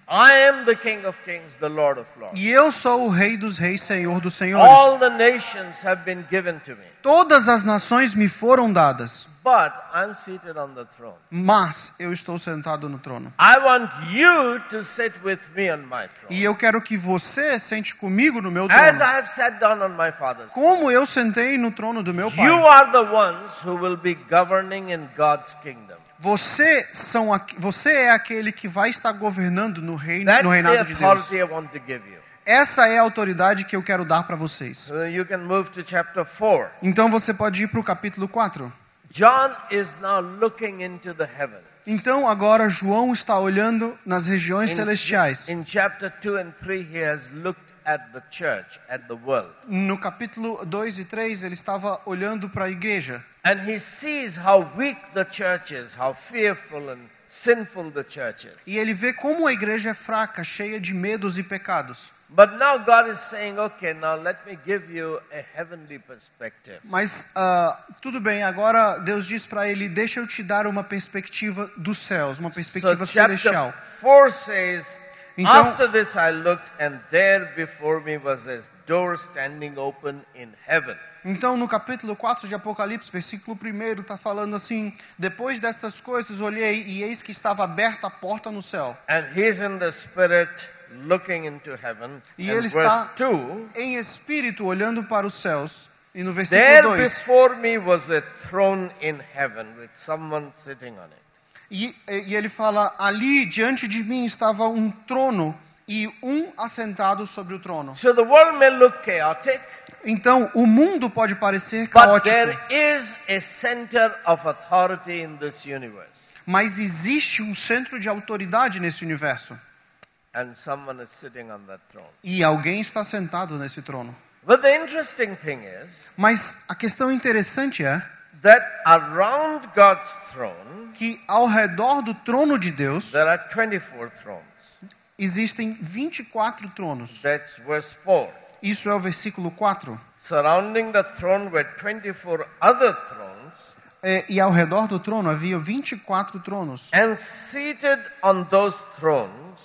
[SPEAKER 1] I am the King of Kings, the Lord of Lords.
[SPEAKER 2] E eu sou o Rei dos Reis, Senhor dos Senhores.
[SPEAKER 1] All the nations have been given to me.
[SPEAKER 2] Todas as nações me foram dadas,
[SPEAKER 1] But I'm seated on the throne.
[SPEAKER 2] mas eu estou sentado no trono.
[SPEAKER 1] I want you to sit with me on my throne.
[SPEAKER 2] E eu quero que você sente comigo no meu
[SPEAKER 1] As
[SPEAKER 2] trono.
[SPEAKER 1] I have sat down on my Father's throne.
[SPEAKER 2] Como eu sentei no trono do meu Pai.
[SPEAKER 1] You are the ones who will be governing in God's kingdom.
[SPEAKER 2] Você, são, aqu- você é aquele que vai estar governando no, reino,
[SPEAKER 1] That's
[SPEAKER 2] no
[SPEAKER 1] the
[SPEAKER 2] reinado de Deus.
[SPEAKER 1] authority I want to give you.
[SPEAKER 2] Essa é a autoridade que eu quero dar para vocês.
[SPEAKER 1] So you can move to chapter four.
[SPEAKER 2] Então você pode ir para o capítulo quatro.
[SPEAKER 1] John is now looking into the heavens.
[SPEAKER 2] Então agora João está olhando nas regiões celestiais.
[SPEAKER 1] In chapter two and three, he has looked at the church, at the world.
[SPEAKER 2] No capítulo dois e três ele estava olhando para a igreja.
[SPEAKER 1] And he sees how weak the church is, how fearful and sinful the church is.
[SPEAKER 2] E ele vê como a igreja é fraca, cheia de medos e pecados.
[SPEAKER 1] But now God is saying, okay, now let me give you a heavenly perspective.
[SPEAKER 2] Mas ah, tudo bem, agora Deus diz para ele, deixa eu te dar uma perspectiva dos céus, uma
[SPEAKER 1] So
[SPEAKER 2] perspectiva celestial.
[SPEAKER 1] chapter four says,
[SPEAKER 2] Então,
[SPEAKER 1] after this I looked, and there before me was a door standing open in heaven.
[SPEAKER 2] então no capítulo quatro de Apocalipse, versículo um, está falando assim, depois dessas coisas olhei e eis que estava aberta a porta no céu.
[SPEAKER 1] And he's in the spirit looking into heaven.
[SPEAKER 2] E
[SPEAKER 1] And
[SPEAKER 2] ele
[SPEAKER 1] verse
[SPEAKER 2] está
[SPEAKER 1] two,
[SPEAKER 2] em espírito olhando para os céus. E no versículo
[SPEAKER 1] there
[SPEAKER 2] dois,
[SPEAKER 1] before me was a throne in heaven with someone sitting on it.
[SPEAKER 2] e, e ele fala, ali diante de mim estava um trono e um assentado sobre o trono.
[SPEAKER 1] So the world may look chaotic,
[SPEAKER 2] Então, o mundo pode parecer
[SPEAKER 1] but
[SPEAKER 2] caótico,
[SPEAKER 1] there is a center of authority in this universe.
[SPEAKER 2] mas existe um centro de autoridade nesse universo.
[SPEAKER 1] And someone is sitting on that throne.
[SPEAKER 2] E alguém está sentado nesse trono.
[SPEAKER 1] But the interesting thing is
[SPEAKER 2] Mas a questão interessante é
[SPEAKER 1] that around God's throne,
[SPEAKER 2] que ao redor do trono de Deus
[SPEAKER 1] there are twenty-four thrones.
[SPEAKER 2] existem vinte e quatro tronos.
[SPEAKER 1] That's verse four.
[SPEAKER 2] Isso é o versículo quatro.
[SPEAKER 1] Surrounding the throne were twenty-four other thrones,
[SPEAKER 2] É, e ao redor do trono havia vinte e quatro tronos.
[SPEAKER 1] and seated on those thrones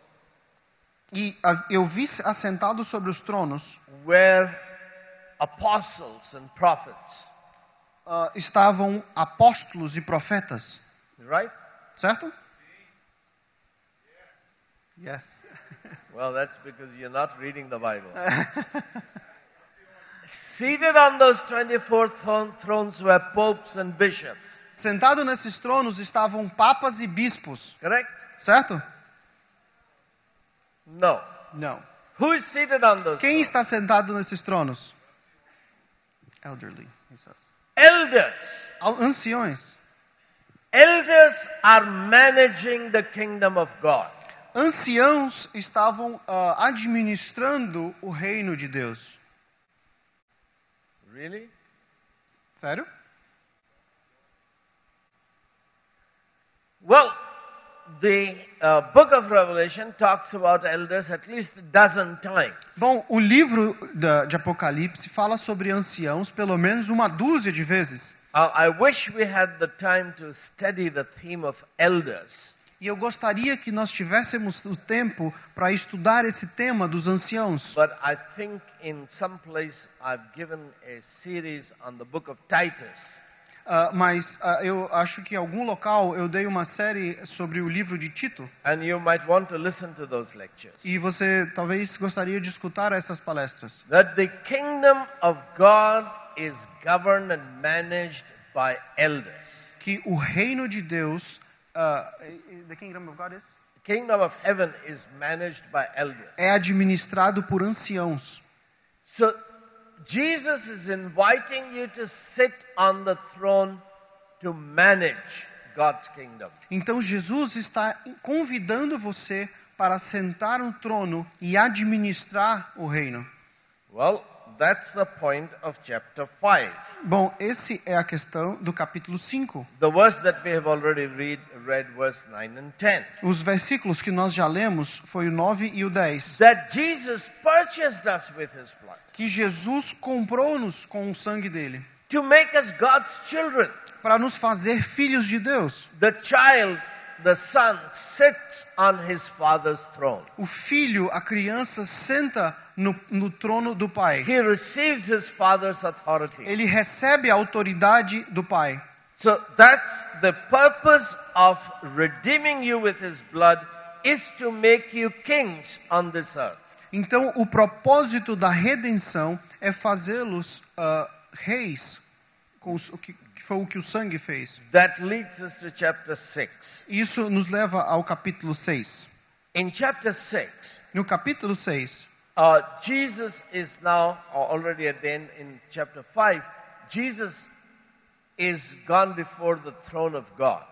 [SPEAKER 2] E a, eu vi assentados sobre os tronos
[SPEAKER 1] were apostles and prophets.
[SPEAKER 2] ah, estavam apóstolos e profetas.
[SPEAKER 1] Right?
[SPEAKER 2] Certo? Yes.
[SPEAKER 1] Well, that's because you're not reading the Bible. Seated on those twenty-four thron- thrones were popes and bishops.
[SPEAKER 2] Sentado nesses tronos estavam papas e bispos.
[SPEAKER 1] Correct?
[SPEAKER 2] Certo?
[SPEAKER 1] No.
[SPEAKER 2] Não.
[SPEAKER 1] Who is seated on those
[SPEAKER 2] Quem
[SPEAKER 1] thrones?
[SPEAKER 2] está sentado nesses tronos? Elderly. he says.
[SPEAKER 1] Elders.
[SPEAKER 2] Al- Anciões.
[SPEAKER 1] Elders are managing the kingdom of God.
[SPEAKER 2] Anciãos estavam ah, administrando o reino de Deus.
[SPEAKER 1] Really?
[SPEAKER 2] Sério?
[SPEAKER 1] Well, the uh, book of Revelation talks about elders at least a dozen times.
[SPEAKER 2] Bom, o livro da, de Apocalipse fala sobre anciãos pelo menos uma dúzia de vezes.
[SPEAKER 1] Uh, I wish we had the time to study the theme of elders.
[SPEAKER 2] E eu gostaria que nós tivéssemos o tempo para estudar esse tema dos anciãos.
[SPEAKER 1] But I think in some place I've given a series on the book of Titus.
[SPEAKER 2] Ah, mas ah, eu acho que em algum local eu dei uma série sobre o livro de Tito.
[SPEAKER 1] And you might want to listen to those lectures.
[SPEAKER 2] E você talvez gostaria de escutar essas palestras.
[SPEAKER 1] That the kingdom of God is governed and managed by elders.
[SPEAKER 2] Que o reino de Deus, ah, the kingdom of God is?
[SPEAKER 1] The kingdom of heaven is managed by elders.
[SPEAKER 2] É administrado por anciãos.
[SPEAKER 1] So Jesus is inviting you to sit on the throne to manage God's kingdom.
[SPEAKER 2] Então Jesus está convidando você para sentar no trono e administrar o reino.
[SPEAKER 1] Well, that's the point of chapter five.
[SPEAKER 2] Bom, esse é a questão do capítulo cinco.
[SPEAKER 1] The verse that we have already read, read verse nine and ten.
[SPEAKER 2] Os versículos que nós já lemos foi o nove e o dez.
[SPEAKER 1] That Jesus purchased us with his blood
[SPEAKER 2] Que Jesus comprou-nos com o sangue dele,
[SPEAKER 1] to make us God's children.
[SPEAKER 2] para nos fazer filhos de Deus.
[SPEAKER 1] The child the son sits on his father's throne.
[SPEAKER 2] O filho, a criança, senta no, no trono do pai.
[SPEAKER 1] He receives his father's authority.
[SPEAKER 2] Ele recebe a autoridade do pai.
[SPEAKER 1] So that's the purpose of redeeming you with his blood, is to make you kings on this earth.
[SPEAKER 2] Então, o propósito da redenção é fazê-los uh, reis, com os, o que, que foi o que o sangue fez.
[SPEAKER 1] That leads us to chapter six.
[SPEAKER 2] Isso nos leva ao capítulo seis.
[SPEAKER 1] In chapter six,
[SPEAKER 2] No capítulo seis,
[SPEAKER 1] uh, Jesus is now, or already at the end in chapter five, Jesus is gone before the throne of God.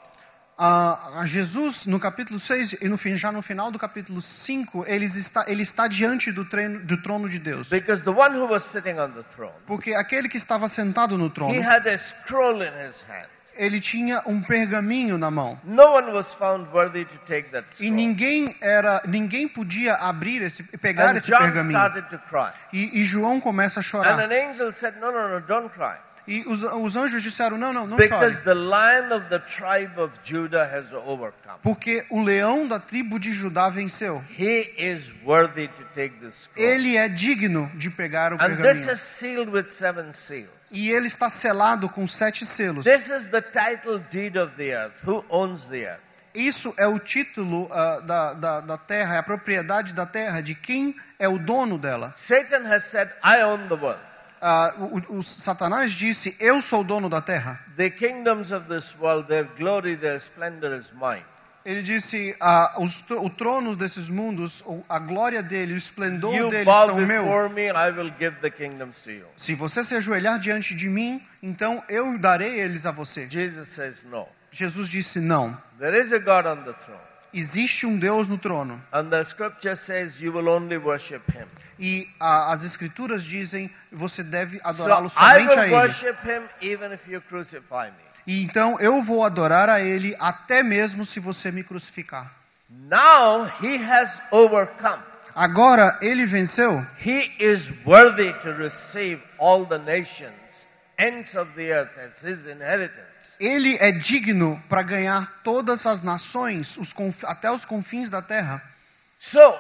[SPEAKER 2] uh, Jesus, no capítulo seis, e no fim, já no final do capítulo cinco, ele está, ele está diante do, treino, do trono de Deus.
[SPEAKER 1] Because the one who was sitting on the throne,
[SPEAKER 2] Porque aquele que estava sentado no
[SPEAKER 1] he
[SPEAKER 2] trono,
[SPEAKER 1] had a scroll in his hand.
[SPEAKER 2] ele tinha um pergaminho na mão.
[SPEAKER 1] No one was found worthy to take that
[SPEAKER 2] E
[SPEAKER 1] scroll.
[SPEAKER 2] ninguém era, ninguém podia abrir esse, pegar
[SPEAKER 1] And
[SPEAKER 2] esse
[SPEAKER 1] John
[SPEAKER 2] pergaminho.
[SPEAKER 1] started to cry.
[SPEAKER 2] E, e João começa a
[SPEAKER 1] And
[SPEAKER 2] chorar.
[SPEAKER 1] an angel said, no, no, no, don't cry.
[SPEAKER 2] E os, os anjos disseram, não, não, não chore.
[SPEAKER 1] Because the lion of the tribe of Judah has overcome.
[SPEAKER 2] Porque o leão da tribo de Judá venceu.
[SPEAKER 1] He is worthy to take this scroll.
[SPEAKER 2] Ele é digno de pegar o
[SPEAKER 1] And this
[SPEAKER 2] pergaminho.
[SPEAKER 1] is sealed with seven seals.
[SPEAKER 2] E ele está selado com sete selos.
[SPEAKER 1] This is the title deed of the earth. Who owns the earth?
[SPEAKER 2] Isso é o título uh, da, da, da terra, é a propriedade da terra, de quem é o dono dela.
[SPEAKER 1] Satan has said, I own the world.
[SPEAKER 2] Uh, o, o Satanás disse, eu sou o dono da terra.
[SPEAKER 1] The kingdoms of this world, their glory, their splendor is mine.
[SPEAKER 2] Ele disse, uh, os, o trono desses mundos, a glória dele, o esplendor
[SPEAKER 1] You
[SPEAKER 2] deles
[SPEAKER 1] bow
[SPEAKER 2] são meu.
[SPEAKER 1] before me, I will give the kingdoms to you.
[SPEAKER 2] Se você se ajoelhar diante de mim, então eu darei eles a você.
[SPEAKER 1] Jesus says no.
[SPEAKER 2] Jesus disse, não.
[SPEAKER 1] There is a God on the throne.
[SPEAKER 2] Existe um Deus no trono.
[SPEAKER 1] And the scripture says you will only worship him.
[SPEAKER 2] E a, as escrituras dizem, você deve
[SPEAKER 1] So
[SPEAKER 2] adorá-lo
[SPEAKER 1] I
[SPEAKER 2] somente a
[SPEAKER 1] will
[SPEAKER 2] ele.
[SPEAKER 1] worship him even if you crucify me.
[SPEAKER 2] E então eu vou adorar a ele até mesmo se você me crucificar.
[SPEAKER 1] Now he has overcome.
[SPEAKER 2] Agora ele venceu.
[SPEAKER 1] He is worthy to receive all the nations, ends of the earth as his inheritance.
[SPEAKER 2] Ele é digno para ganhar todas as nações, os conf, até os confins da terra.
[SPEAKER 1] So,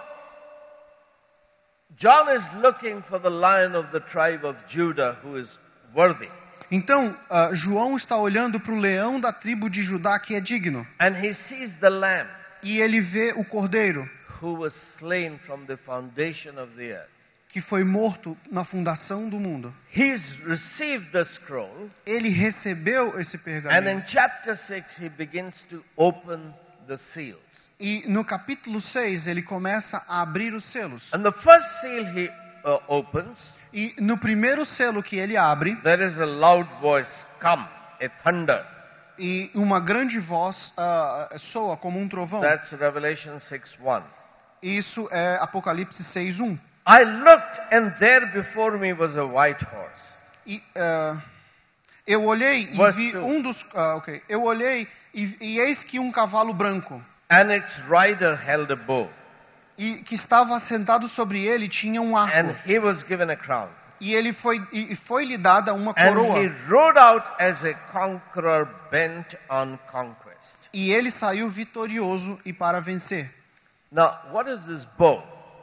[SPEAKER 1] John is looking for the lion of the tribe of Judah who is worthy.
[SPEAKER 2] Então, uh, João está olhando para o leão da tribo de Judá que é digno.
[SPEAKER 1] And he sees the lamb
[SPEAKER 2] E ele vê o cordeiro
[SPEAKER 1] who was slain from the foundation of the earth.
[SPEAKER 2] que foi morto na fundação do mundo.
[SPEAKER 1] He's received the scroll,
[SPEAKER 2] Ele recebeu esse
[SPEAKER 1] and
[SPEAKER 2] pergaminho.
[SPEAKER 1] in chapter six he begins to open the seals.
[SPEAKER 2] E no capítulo seis ele começa a abrir os selos.
[SPEAKER 1] And the first seal he uh, opens,
[SPEAKER 2] E no primeiro selo que ele abre,
[SPEAKER 1] there is a loud voice, come, a thunder.
[SPEAKER 2] e uma grande voz uh, soa como um trovão.
[SPEAKER 1] That's Revelation six one.
[SPEAKER 2] Isso é Apocalipse seis, um.
[SPEAKER 1] I looked, and there before me was a white horse.
[SPEAKER 2] E uh, eu olhei e
[SPEAKER 1] Verse
[SPEAKER 2] vi
[SPEAKER 1] two.
[SPEAKER 2] um dos, uh, okay. Eu olhei e, e eis que um cavalo branco,
[SPEAKER 1] And its rider held a bow,
[SPEAKER 2] e que estava sentado sobre ele tinha um arco.
[SPEAKER 1] and he was given a crown.
[SPEAKER 2] E ele foi e foi lhe dada uma
[SPEAKER 1] And
[SPEAKER 2] coroa.
[SPEAKER 1] he rode out as a conqueror bent on conquest.
[SPEAKER 2] E ele saiu vitorioso e para vencer.
[SPEAKER 1] Now, what is this bow?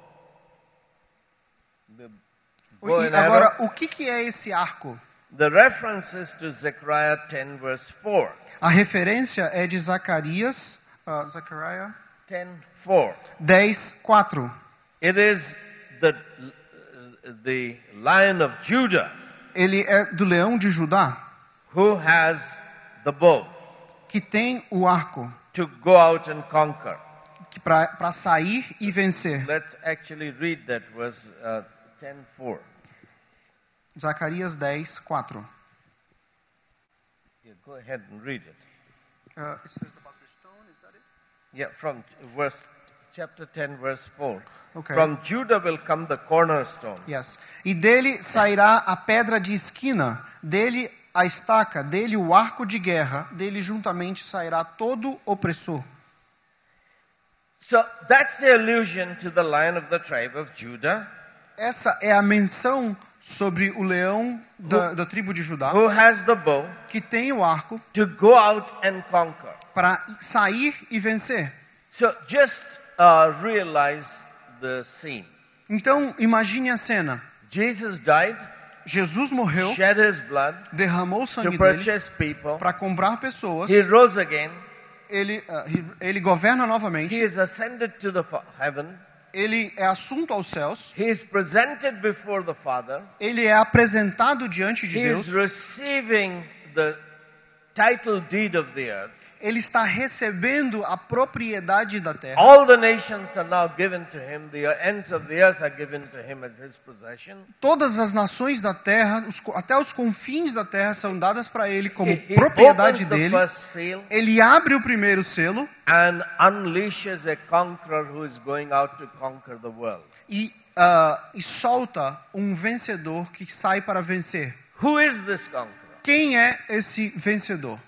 [SPEAKER 1] The bow
[SPEAKER 2] E
[SPEAKER 1] and arrow?
[SPEAKER 2] agora, o que que é esse arco?
[SPEAKER 1] The reference is to Zechariah ten verse four.
[SPEAKER 2] A referência é de Zacarias, uh, Zacariah
[SPEAKER 1] ten four.
[SPEAKER 2] dez, quatro.
[SPEAKER 1] It is the, the Lion of Judah
[SPEAKER 2] Ele é do leão de Judá,
[SPEAKER 1] who has the bow
[SPEAKER 2] que tem o arco
[SPEAKER 1] to go out and conquer.
[SPEAKER 2] para sair e vencer.
[SPEAKER 1] Let's actually read that verse uh, ten four.
[SPEAKER 2] Zacarias dez, quatro.
[SPEAKER 1] Yeah, go ahead and read it.
[SPEAKER 2] Uh, it says about the stone, is that it?
[SPEAKER 1] Yeah, from verse chapter ten verse four.
[SPEAKER 2] Okay.
[SPEAKER 1] From Judah will come the cornerstone.
[SPEAKER 2] Yes. E dele sairá a pedra de esquina, dele a estaca, dele o arco de guerra, dele juntamente sairá todo opressor.
[SPEAKER 1] So that's the allusion to the Lion of the tribe of Judah.
[SPEAKER 2] Essa é a menção sobre o leão da, da tribo de Judá,
[SPEAKER 1] who has the bow,
[SPEAKER 2] que tem o arco,
[SPEAKER 1] to go out and conquer.
[SPEAKER 2] para sair e vencer.
[SPEAKER 1] So just uh, realize the scene.
[SPEAKER 2] Então, imagine a cena.
[SPEAKER 1] Jesus died,
[SPEAKER 2] Jesus morreu,
[SPEAKER 1] shed his blood
[SPEAKER 2] derramou o
[SPEAKER 1] to
[SPEAKER 2] sangue dele
[SPEAKER 1] purchase people.
[SPEAKER 2] para comprar pessoas.
[SPEAKER 1] He rose again.
[SPEAKER 2] Ele, uh, ele governa
[SPEAKER 1] He
[SPEAKER 2] novamente.
[SPEAKER 1] is ascended to the fa- heaven.
[SPEAKER 2] Ele é assunto aos céus.
[SPEAKER 1] He is presented before the Father.
[SPEAKER 2] Ele é apresentado diante de
[SPEAKER 1] He
[SPEAKER 2] Deus.
[SPEAKER 1] is receiving the title deed of the earth.
[SPEAKER 2] Ele está recebendo a propriedade da terra.
[SPEAKER 1] All the nations are now given to him. The ends of the earth are given to him as his possession.
[SPEAKER 2] Todas as nações da terra, os co- até os confins da terra, são dadas para ele como
[SPEAKER 1] He, he
[SPEAKER 2] propriedade
[SPEAKER 1] opens the
[SPEAKER 2] dele.
[SPEAKER 1] first seal
[SPEAKER 2] Ele abre o primeiro selo
[SPEAKER 1] and unleashes a conqueror who is going out to conquer the world.
[SPEAKER 2] e, ah, e solta um vencedor que sai para vencer.
[SPEAKER 1] Who is this conqueror?
[SPEAKER 2] Quem é esse vencedor?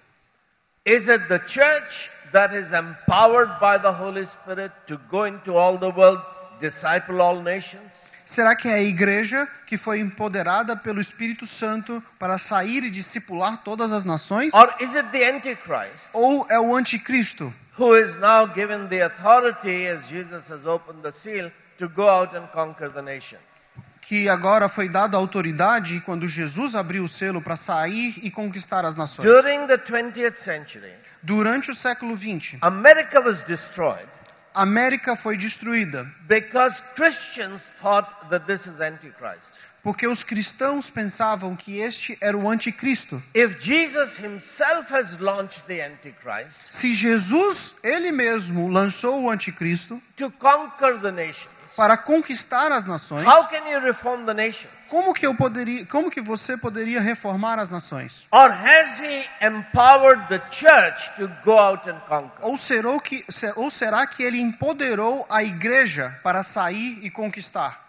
[SPEAKER 1] Is it the church that is empowered by the Holy Spirit to go into all the world, disciple all nations?
[SPEAKER 2] Será que é a igreja que foi empoderada pelo Espírito Santo para sair e discipular todas as nações?
[SPEAKER 1] Or is it the Antichrist
[SPEAKER 2] Ou é o anticristo,
[SPEAKER 1] who is now given the authority, as Jesus has opened the seal, to go out and conquer the nation?
[SPEAKER 2] que agora foi dada a autoridade quando Jesus abriu o selo para sair e conquistar as nações?
[SPEAKER 1] During the twentieth century,
[SPEAKER 2] Durante o século vinte,
[SPEAKER 1] America was destroyed
[SPEAKER 2] a América foi destruída
[SPEAKER 1] because Christians thought that this is Antichrist.
[SPEAKER 2] porque os cristãos pensavam que este era o anticristo.
[SPEAKER 1] If Jesus himself has launched the Antichrist
[SPEAKER 2] Se Jesus, ele mesmo, lançou o anticristo
[SPEAKER 1] to conquer the nations,
[SPEAKER 2] para conquistar as nações,
[SPEAKER 1] how can you reform the nations?
[SPEAKER 2] como que eu poderia, como que você poderia reformar as nações?
[SPEAKER 1] Or has he empowered the church to go out and conquer?
[SPEAKER 2] Ou será que, ou será que ele empoderou a igreja para sair e conquistar?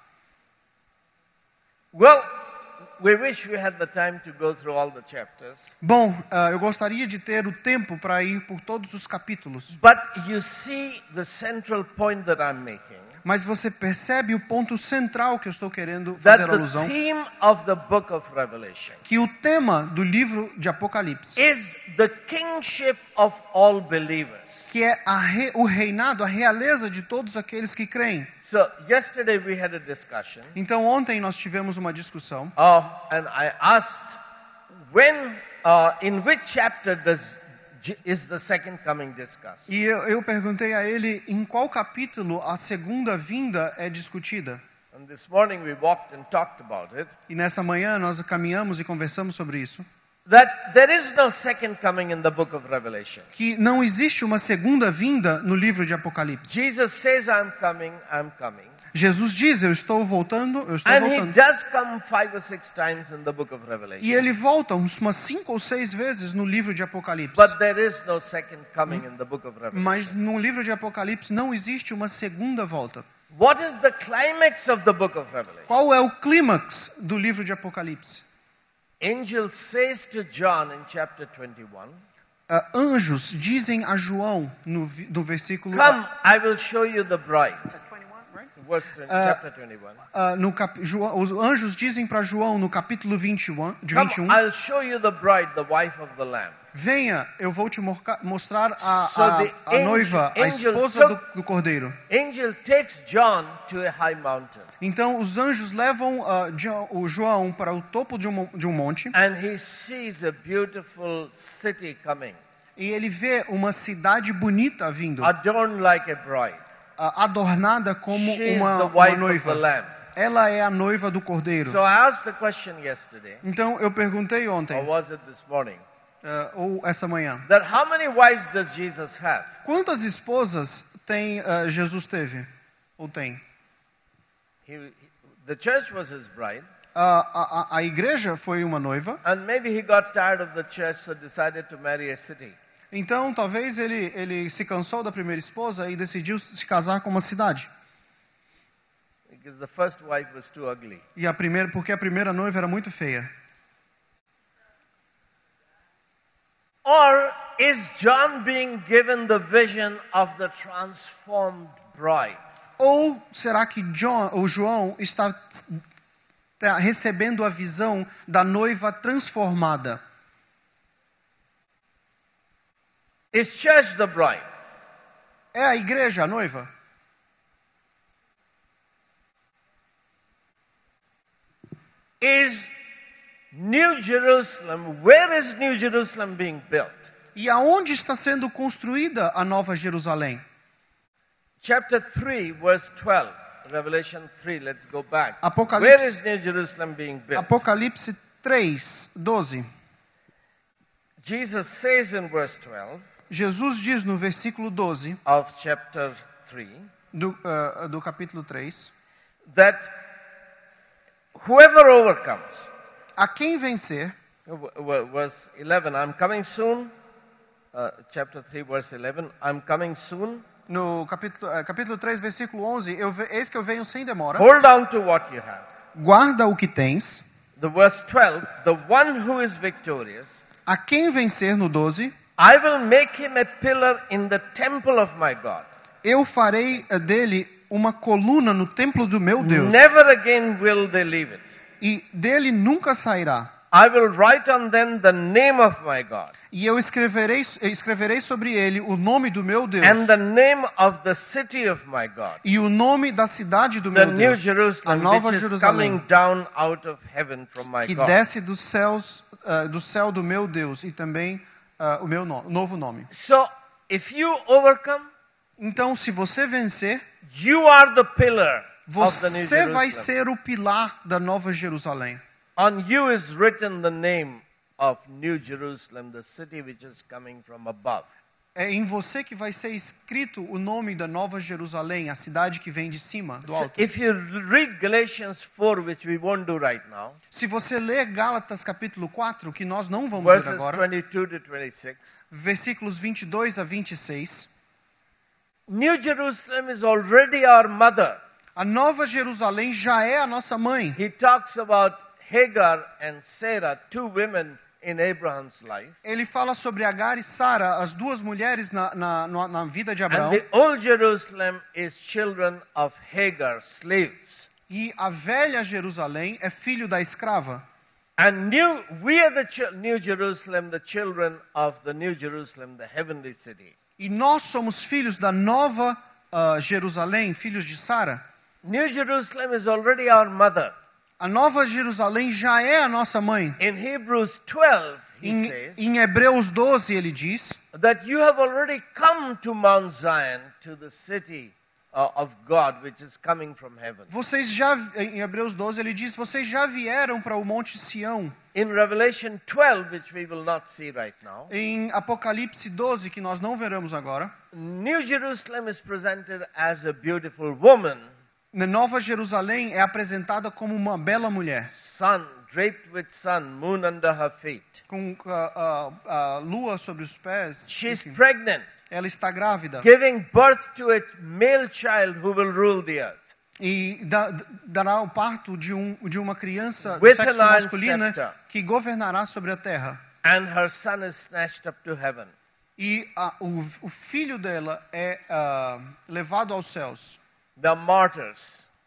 [SPEAKER 1] Well, we wish we had the time to go through all the chapters.
[SPEAKER 2] Bom, uh, eu gostaria de ter o tempo para ir por todos os capítulos.
[SPEAKER 1] But you see the central point that I'm making.
[SPEAKER 2] Mas você percebe o ponto central que eu estou querendo
[SPEAKER 1] That
[SPEAKER 2] fazer
[SPEAKER 1] the
[SPEAKER 2] alusão?
[SPEAKER 1] theme of the book of Revelation
[SPEAKER 2] Que o tema do livro de Apocalipse,
[SPEAKER 1] is the kingship of all believers.
[SPEAKER 2] que é a re, o reinado, a realeza de todos aqueles que creem.
[SPEAKER 1] So yesterday we had a discussion.
[SPEAKER 2] Então ontem nós tivemos uma discussão.
[SPEAKER 1] Uh, and I asked, when, uh, in which chapter does is the second coming discussed?
[SPEAKER 2] E eu, eu perguntei a ele em qual capítulo a segunda vinda é discutida.
[SPEAKER 1] And this morning we walked and talked about it.
[SPEAKER 2] E nessa manhã nós caminhamos e conversamos sobre isso.
[SPEAKER 1] That there is no second coming in the book of Revelation.
[SPEAKER 2] Que não existe uma segunda vinda no livro de Apocalipse.
[SPEAKER 1] Jesus says, I'm coming, I'm coming.
[SPEAKER 2] Jesus diz, eu estou voltando, eu estou
[SPEAKER 1] And he
[SPEAKER 2] voltando.
[SPEAKER 1] does come five or six times in the book of Revelation.
[SPEAKER 2] E ele volta umas cinco ou seis vezes no livro de Apocalipse.
[SPEAKER 1] But there is no second coming in the book of Revelation.
[SPEAKER 2] Mas no livro de Apocalipse não existe uma segunda volta.
[SPEAKER 1] What is the climax of the book of Revelation?
[SPEAKER 2] Qual é o clímax do livro de Apocalipse?
[SPEAKER 1] Angel says to John in chapter twenty-one,
[SPEAKER 2] Uh, anjos dizem a João no, vi- no versículo
[SPEAKER 1] come, I will show you the bride. Verse twenty,
[SPEAKER 2] Uh,
[SPEAKER 1] chapter twenty-one.
[SPEAKER 2] uh, no cap, João, os anjos dizem para João no capítulo vinte e um, de
[SPEAKER 1] Come,
[SPEAKER 2] vinte e um,
[SPEAKER 1] I'll show you the bride, the wife of the Lamb.
[SPEAKER 2] venha, eu vou te morca- mostrar a,
[SPEAKER 1] So
[SPEAKER 2] a,
[SPEAKER 1] the
[SPEAKER 2] a noiva, a
[SPEAKER 1] angel
[SPEAKER 2] esposa
[SPEAKER 1] took-
[SPEAKER 2] do, do cordeiro.
[SPEAKER 1] Angel takes John to a high mountain,
[SPEAKER 2] Então os anjos levam uh, Jo- o João para o topo de um, mon- de um monte
[SPEAKER 1] and he sees a beautiful city coming,
[SPEAKER 2] e ele vê uma cidade bonita vindo,
[SPEAKER 1] adorned like a bride.
[SPEAKER 2] uh, adornada como
[SPEAKER 1] She is
[SPEAKER 2] uma,
[SPEAKER 1] the
[SPEAKER 2] uma
[SPEAKER 1] wife of the
[SPEAKER 2] noiva.
[SPEAKER 1] Lamb.
[SPEAKER 2] Ela é a noiva do cordeiro.
[SPEAKER 1] So I asked the question yesterday,
[SPEAKER 2] Então eu perguntei ontem,
[SPEAKER 1] or was it this morning,
[SPEAKER 2] uh, ou essa manhã,
[SPEAKER 1] that how many wives does Jesus have?
[SPEAKER 2] quantas esposas tem uh, Jesus teve? Ou tem?
[SPEAKER 1] He, he- the church was his bride,
[SPEAKER 2] A, a, a igreja foi uma noiva,
[SPEAKER 1] and maybe he got tired of the church, so decided to marry a city.
[SPEAKER 2] então talvez ele, ele se cansou da primeira esposa e decidiu se casar com uma cidade.
[SPEAKER 1] Because the first wife was too ugly.
[SPEAKER 2] E a primeira, porque a primeira noiva era muito feia.
[SPEAKER 1] Or is John being given the vision of the transformed bride?
[SPEAKER 2] Ou será que John, o João está tá recebendo a visão da noiva transformada.
[SPEAKER 1] Is church the bride?
[SPEAKER 2] É a igreja a noiva?
[SPEAKER 1] Is New Jerusalem, where is New Jerusalem being built?
[SPEAKER 2] E aonde está sendo construída a Nova Jerusalém?
[SPEAKER 1] Chapter three, verse twelve. Revelation three, let's go back.
[SPEAKER 2] Apocalipse-
[SPEAKER 1] Where is New Jerusalem being built?
[SPEAKER 2] Apocalipse três, doze.
[SPEAKER 1] Jesus says in verse twelve
[SPEAKER 2] Jesus diz no versículo doze
[SPEAKER 1] of chapter three
[SPEAKER 2] do, uh, do capítulo três,
[SPEAKER 1] that whoever overcomes,
[SPEAKER 2] a quem vencer,
[SPEAKER 1] w- w- verse eleven, I'm coming soon, uh, chapter three, verse eleven, I'm coming soon.
[SPEAKER 2] no capítulo, uh, capítulo três, versículo onze, eu, ve- eis que eu venho sem demora,
[SPEAKER 1] Hold on to what you have.
[SPEAKER 2] guarda o que tens,
[SPEAKER 1] The verse twelve, the one who is victorious,
[SPEAKER 2] a quem vencer no doze,
[SPEAKER 1] I will make him a pillar in the temple of my God.
[SPEAKER 2] eu farei uh, dele uma coluna no templo do meu Deus,
[SPEAKER 1] Never again will they leave it.
[SPEAKER 2] e dele nunca sairá.
[SPEAKER 1] I will write on them the name of my God
[SPEAKER 2] E eu escreverei, escreverei sobre ele o nome do meu Deus,
[SPEAKER 1] and the name of the city of my God,
[SPEAKER 2] e o nome da cidade do
[SPEAKER 1] the
[SPEAKER 2] meu
[SPEAKER 1] New
[SPEAKER 2] Deus, a
[SPEAKER 1] Jerusalem,
[SPEAKER 2] Nova
[SPEAKER 1] which is
[SPEAKER 2] Jerusalém,
[SPEAKER 1] coming down out of heaven from my
[SPEAKER 2] que
[SPEAKER 1] God.
[SPEAKER 2] desce dos céus, uh, do céu do meu Deus, e também uh, o meu no, novo nome.
[SPEAKER 1] So, if you overcome,
[SPEAKER 2] Então, se você vencer,
[SPEAKER 1] you are the pillar of the New
[SPEAKER 2] você vai
[SPEAKER 1] Jerusalem.
[SPEAKER 2] ser o pilar da Nova Jerusalém.
[SPEAKER 1] On you is written the name of New Jerusalem, the city which is coming from above.
[SPEAKER 2] É em você que vai ser escrito o nome da Nova Jerusalém, a cidade que vem de cima, do alto.
[SPEAKER 1] If you read Galatians four, which we won't do right now,
[SPEAKER 2] Se você ler Gálatas capítulo quatro, que nós não vamos ler
[SPEAKER 1] verses
[SPEAKER 2] agora,
[SPEAKER 1] twenty-two to twenty-six,
[SPEAKER 2] versículos vinte e dois a vinte e seis,
[SPEAKER 1] New Jerusalem is already our mother.
[SPEAKER 2] a Nova Jerusalém já é a nossa mãe.
[SPEAKER 1] He talks about Hagar and Sarah, two women in Abraham's life.
[SPEAKER 2] Ele fala sobre Agar e Sara, as duas mulheres na, na, na- na vida de Abraão.
[SPEAKER 1] And the old Jerusalem is children of Hagar, slaves.
[SPEAKER 2] E a velha Jerusalém é filho da escrava.
[SPEAKER 1] And new, we are the ch- New Jerusalem, the children of the New Jerusalem, the heavenly city.
[SPEAKER 2] E nós somos filhos da Nova ah, Jerusalém, filhos de Sara.
[SPEAKER 1] New Jerusalem is already our mother.
[SPEAKER 2] A Nova Jerusalém já é a nossa mãe.
[SPEAKER 1] In Hebrews twelve, he
[SPEAKER 2] Em,
[SPEAKER 1] says
[SPEAKER 2] em Hebreus doze ele diz
[SPEAKER 1] that you have already come to Mount Zion, to the city uh, of God, which is coming from heaven.
[SPEAKER 2] Vocês já, em Hebreus doze ele diz, vocês já vieram para o Monte Sião.
[SPEAKER 1] In Revelation twelve, which we will not see right now,
[SPEAKER 2] Em Apocalipse doze, que nós não veremos agora,
[SPEAKER 1] New Jerusalem is presented as a beautiful woman,
[SPEAKER 2] na Nova Jerusalém é apresentada como uma bela mulher,
[SPEAKER 1] sun draped with sun, moon under her feet.
[SPEAKER 2] com a, a, a lua sobre os pés.
[SPEAKER 1] She's
[SPEAKER 2] Enfim,
[SPEAKER 1] pregnant,
[SPEAKER 2] ela está grávida
[SPEAKER 1] giving birth to a male child who will rule the earth.
[SPEAKER 2] e da, dará o parto de, um, de uma criança do
[SPEAKER 1] With
[SPEAKER 2] sexo
[SPEAKER 1] an iron
[SPEAKER 2] masculino
[SPEAKER 1] scepter.
[SPEAKER 2] que governará sobre a terra.
[SPEAKER 1] And her son is snatched up to heaven.
[SPEAKER 2] E a, o, o filho dela é ah, levado aos céus.
[SPEAKER 1] The martyrs.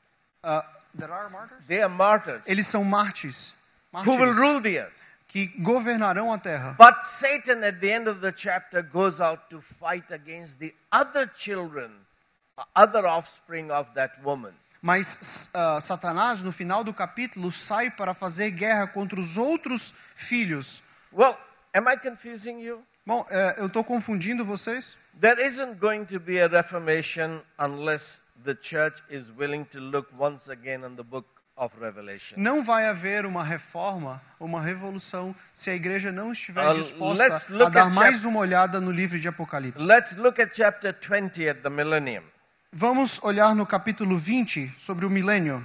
[SPEAKER 2] Ah, there are martyrs?
[SPEAKER 1] They are martyrs
[SPEAKER 2] Eles são mártires,
[SPEAKER 1] who will
[SPEAKER 2] mártires
[SPEAKER 1] rule the earth.
[SPEAKER 2] que governarão a terra.
[SPEAKER 1] But Satan, at the end of the chapter, goes out to fight against the other children, uh, other offspring of that woman.
[SPEAKER 2] Mas ah, Satanás, no final do capítulo, sai para fazer guerra contra os outros filhos.
[SPEAKER 1] Well, am I confusing you?
[SPEAKER 2] Bom, eh, eu estou confundindo vocês?
[SPEAKER 1] There isn't going to be a reformation unless the church is willing to look once again on the book of Revelation.
[SPEAKER 2] Não vai haver uma reforma, uma revolução, se a igreja não estiver
[SPEAKER 1] Uh,
[SPEAKER 2] disposta
[SPEAKER 1] let's look
[SPEAKER 2] a dar
[SPEAKER 1] at
[SPEAKER 2] mais
[SPEAKER 1] chap-
[SPEAKER 2] uma olhada no livro de Apocalipse.
[SPEAKER 1] Let's look at chapter twenty at the millennium.
[SPEAKER 2] Vamos olhar no capítulo vinte sobre o milênio.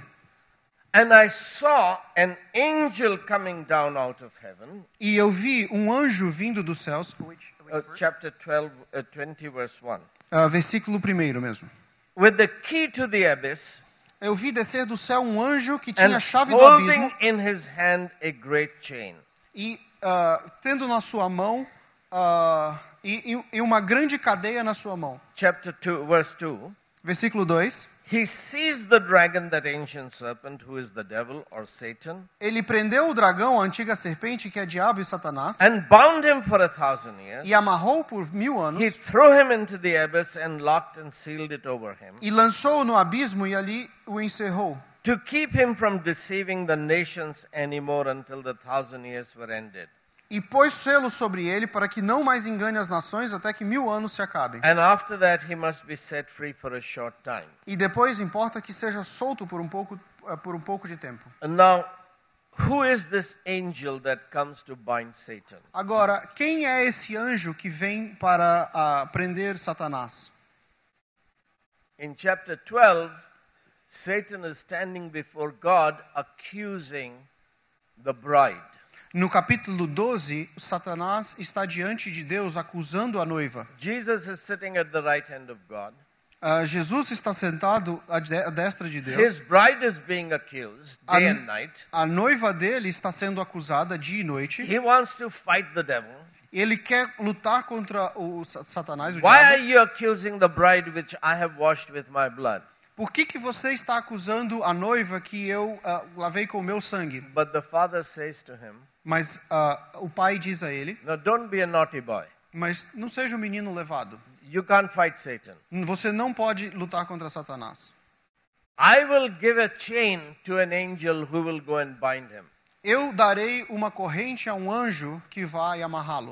[SPEAKER 1] And I saw an angel coming down out of heaven.
[SPEAKER 2] E eu vi um anjo vindo dos céus,
[SPEAKER 1] Uh, chapter twelve, uh, twenty, verse one.
[SPEAKER 2] ah, versículo primeiro mesmo.
[SPEAKER 1] With the key to the abyss,
[SPEAKER 2] Eu vi descer do céu um anjo que
[SPEAKER 1] and
[SPEAKER 2] tinha a chave do
[SPEAKER 1] holding
[SPEAKER 2] abismo
[SPEAKER 1] in his hand a great chain.
[SPEAKER 2] e ah, tendo na sua mão ah, e, e- e uma grande cadeia na sua mão.
[SPEAKER 1] Chapter two, verse two.
[SPEAKER 2] Versículo dois.
[SPEAKER 1] he seized the dragon, that ancient serpent, who is the devil or Satan,
[SPEAKER 2] Ele prendeu o dragão, a antiga serpente, que é diabo e Satanás,
[SPEAKER 1] and bound him for a thousand years.
[SPEAKER 2] e amarrou por mil anos,
[SPEAKER 1] He threw him into the abyss and locked and sealed it over him,
[SPEAKER 2] e lançou-o no abismo e ali o encerrou,
[SPEAKER 1] to keep him from deceiving the nations anymore until the thousand years were ended.
[SPEAKER 2] e pôs selo sobre ele para que não mais engane as nações até que mil anos se acabem.
[SPEAKER 1] And after that he must be set free for a short time.
[SPEAKER 2] E depois importa que seja solto por um pouco, eh, por um pouco de tempo.
[SPEAKER 1] And now, who is this angel that comes to bind Satan?
[SPEAKER 2] Agora, quem é esse anjo que vem para ah, prender Satanás?
[SPEAKER 1] In chapter twelve, Satan is standing before God accusing the bride.
[SPEAKER 2] No capítulo doze, Satanás está diante de Deus acusando a noiva.
[SPEAKER 1] Jesus is sitting at the right hand of God.
[SPEAKER 2] Ah, Jesus está sentado à de- à destra de Deus.
[SPEAKER 1] His bride is being accused day
[SPEAKER 2] A-
[SPEAKER 1] and night.
[SPEAKER 2] A noiva dele está sendo acusada dia e noite.
[SPEAKER 1] He wants to fight the devil.
[SPEAKER 2] Ele quer lutar contra o Sa- Satanás, o
[SPEAKER 1] Why are
[SPEAKER 2] diabo.
[SPEAKER 1] you accusing the bride which I have washed with my blood?
[SPEAKER 2] Por que, que você está acusando a noiva que eu ah, lavei com o meu sangue?
[SPEAKER 1] But the father says to him,
[SPEAKER 2] Mas ah, o pai diz a ele,
[SPEAKER 1] no, don't be a naughty boy.
[SPEAKER 2] mas não seja um menino levado.
[SPEAKER 1] You can't fight Satan.
[SPEAKER 2] Você não pode lutar contra Satanás.
[SPEAKER 1] I will give a chain to an angel who will go and bind him.
[SPEAKER 2] Eu darei uma corrente a um anjo que vai amarrá-lo.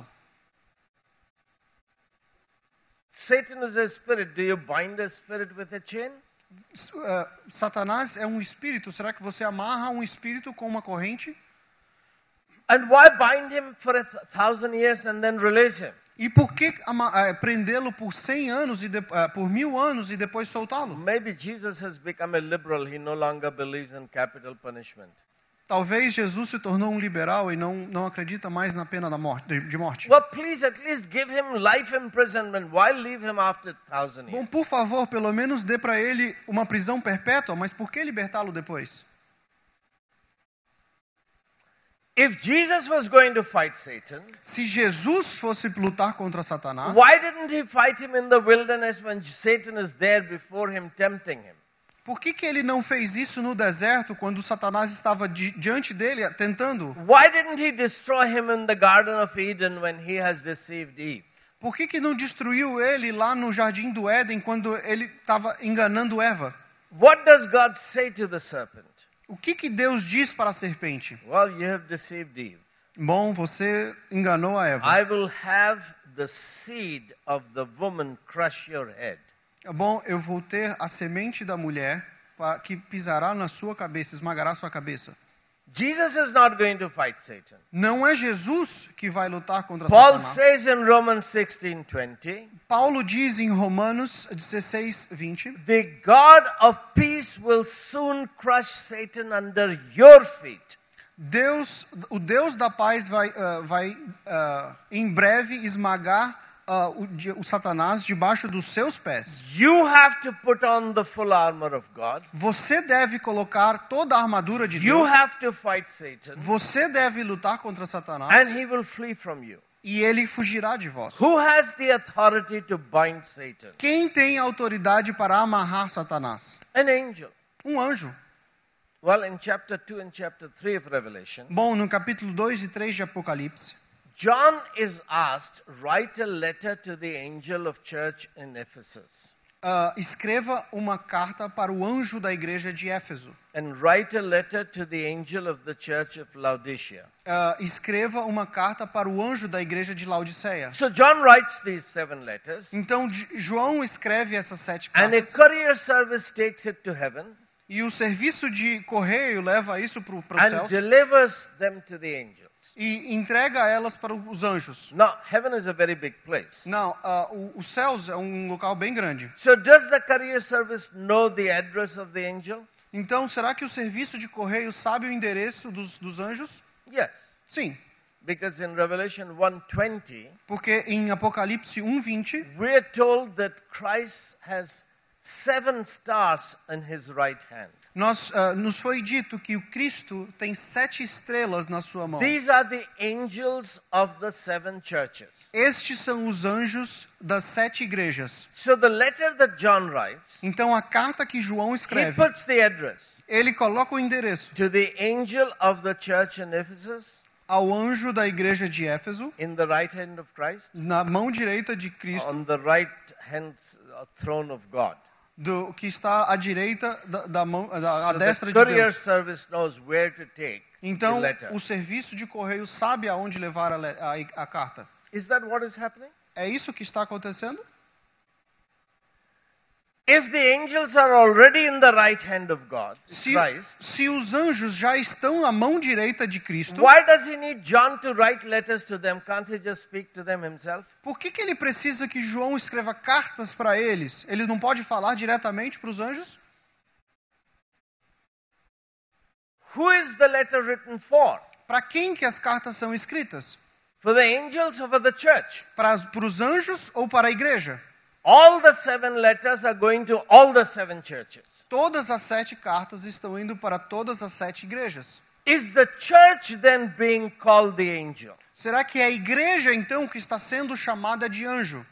[SPEAKER 1] Satan is a spirit. Do you bind a spirit with a chain?
[SPEAKER 2] Uh, Satanás é um espírito. Será que você amarra um espírito com uma corrente?
[SPEAKER 1] And why bind him for a th- thousand years and then release him?
[SPEAKER 2] E por que ama- eh, prendê-lo por cem anos e de, eh, por mil anos e depois soltá-lo?
[SPEAKER 1] Maybe Jesus has become a liberal. He no longer believes in capital punishment.
[SPEAKER 2] Talvez Jesus se tornou um liberal e não, não acredita mais na pena da morte, de, de morte.
[SPEAKER 1] Well, please at least give him life imprisonment. Why leave him after thousand
[SPEAKER 2] Bom,
[SPEAKER 1] years?
[SPEAKER 2] por favor, pelo menos dê para ele uma prisão perpétua, mas por que libertá-lo depois?
[SPEAKER 1] If Jesus was going to fight Satan,
[SPEAKER 2] Se Jesus fosse lutar contra Satanás,
[SPEAKER 1] why didn't he fight him in the wilderness when Satan is there before him, tempting him?
[SPEAKER 2] por que, que ele não fez isso no deserto quando Satanás estava di, diante dele tentando?
[SPEAKER 1] Why didn't he destroy him in the Garden of Eden when he has deceived Eve?
[SPEAKER 2] Por que, que não destruiu ele lá no Jardim do Éden quando ele estava enganando Eva?
[SPEAKER 1] What does God say to the serpent?
[SPEAKER 2] O que, que Deus diz para a serpente?
[SPEAKER 1] Well, you have deceived Eve.
[SPEAKER 2] Bom, você enganou a Eva.
[SPEAKER 1] I will have the seed of the woman crush your head.
[SPEAKER 2] Bom, eu vou ter a semente da mulher pa- que pisará na sua cabeça, esmagará sua cabeça.
[SPEAKER 1] Jesus is not going to fight Satan.
[SPEAKER 2] Não é Jesus que vai lutar contra
[SPEAKER 1] Paul
[SPEAKER 2] Satanás.
[SPEAKER 1] says in Romans sixteen twenty,
[SPEAKER 2] Paulo diz em Romanos dezesseis, vinte,
[SPEAKER 1] the God of peace will soon crush Satan under your feet.
[SPEAKER 2] Deus, o Deus da paz vai, ah, vai ah, em breve esmagar ah, o, de- o Satanás debaixo dos seus pés.
[SPEAKER 1] You have to put on the full armor of God.
[SPEAKER 2] Você deve colocar toda a armadura de
[SPEAKER 1] You
[SPEAKER 2] Deus.
[SPEAKER 1] have to fight Satan,
[SPEAKER 2] Você deve lutar contra Satanás
[SPEAKER 1] and he will flee from you.
[SPEAKER 2] e ele fugirá de vós.
[SPEAKER 1] Who has the authority to bind Satan?
[SPEAKER 2] Quem tem autoridade para amarrar Satanás?
[SPEAKER 1] An angel.
[SPEAKER 2] Um anjo.
[SPEAKER 1] Well, in chapter two and chapter three of Revelation,
[SPEAKER 2] Bom, no capítulo dois e três de Apocalipse,
[SPEAKER 1] John is asked, write a letter to the angel of church in Ephesus.
[SPEAKER 2] ah, escreva uma carta para o anjo da igreja de Éfeso.
[SPEAKER 1] And write a letter to the angel of the church of Laodicea.
[SPEAKER 2] Ah, escreva uma carta para o anjo da igreja de Laodiceia.
[SPEAKER 1] So John writes these seven letters,
[SPEAKER 2] Então, J- João escreve essas sete
[SPEAKER 1] and a
[SPEAKER 2] cartas
[SPEAKER 1] courier service takes it to heaven
[SPEAKER 2] e o serviço de correio leva isso para os
[SPEAKER 1] and
[SPEAKER 2] céus
[SPEAKER 1] delivers them to the angels.
[SPEAKER 2] e entrega elas para os anjos.
[SPEAKER 1] Now, heaven is a very big place.
[SPEAKER 2] Não, ah, o- os céus é um local bem grande.
[SPEAKER 1] So does the courier service know the address of the angel?
[SPEAKER 2] Então, será que o serviço de correio sabe o endereço dos, dos anjos?
[SPEAKER 1] Yes.
[SPEAKER 2] Sim,
[SPEAKER 1] Because in Revelation one twenty,
[SPEAKER 2] porque em Apocalipse um, vinte,
[SPEAKER 1] we're told that Christ has seven stars in his right hand.
[SPEAKER 2] Nós, uh, nos foi dito que o Cristo tem sete estrelas na sua mão.
[SPEAKER 1] These are the angels of the seven churches.
[SPEAKER 2] Estes são os anjos das sete igrejas.
[SPEAKER 1] So the letter that John writes,
[SPEAKER 2] Então a carta que João
[SPEAKER 1] he
[SPEAKER 2] escreve,
[SPEAKER 1] puts the address
[SPEAKER 2] ele coloca o endereço
[SPEAKER 1] to the angel of the church in Ephesus
[SPEAKER 2] ao anjo da igreja de Éfeso,
[SPEAKER 1] in the right hand of Christ,
[SPEAKER 2] na mão direita de Cristo,
[SPEAKER 1] on the right hand uh, throne of God.
[SPEAKER 2] do, que está à direita da, da mão, da, à
[SPEAKER 1] So
[SPEAKER 2] destra
[SPEAKER 1] the
[SPEAKER 2] de
[SPEAKER 1] courier
[SPEAKER 2] Deus.
[SPEAKER 1] service knows where to take
[SPEAKER 2] Então
[SPEAKER 1] the letter.
[SPEAKER 2] o serviço de correio sabe aonde levar a, le- a, a carta.
[SPEAKER 1] Is that what is happening?
[SPEAKER 2] É isso que está acontecendo?
[SPEAKER 1] If the angels are already in the right hand of God,
[SPEAKER 2] Se,
[SPEAKER 1] Christ,
[SPEAKER 2] se os anjos já estão à mão direita de Cristo,
[SPEAKER 1] why does he need John to write letters to them? Can't he just speak to them himself?
[SPEAKER 2] por que, que ele precisa que João escreva cartas para eles? Ele não pode falar diretamente para os anjos?
[SPEAKER 1] Who is the letter written for?
[SPEAKER 2] Para quem que as cartas são escritas?
[SPEAKER 1] For the angels or for the church?
[SPEAKER 2] Para, para os anjos ou para a igreja?
[SPEAKER 1] All the seven letters are going to all the seven churches.
[SPEAKER 2] Todas as sete cartas estão indo para todas as sete igrejas.
[SPEAKER 1] Is the church then being called the angel?
[SPEAKER 2] Será que é a igreja então que está sendo chamada de anjo?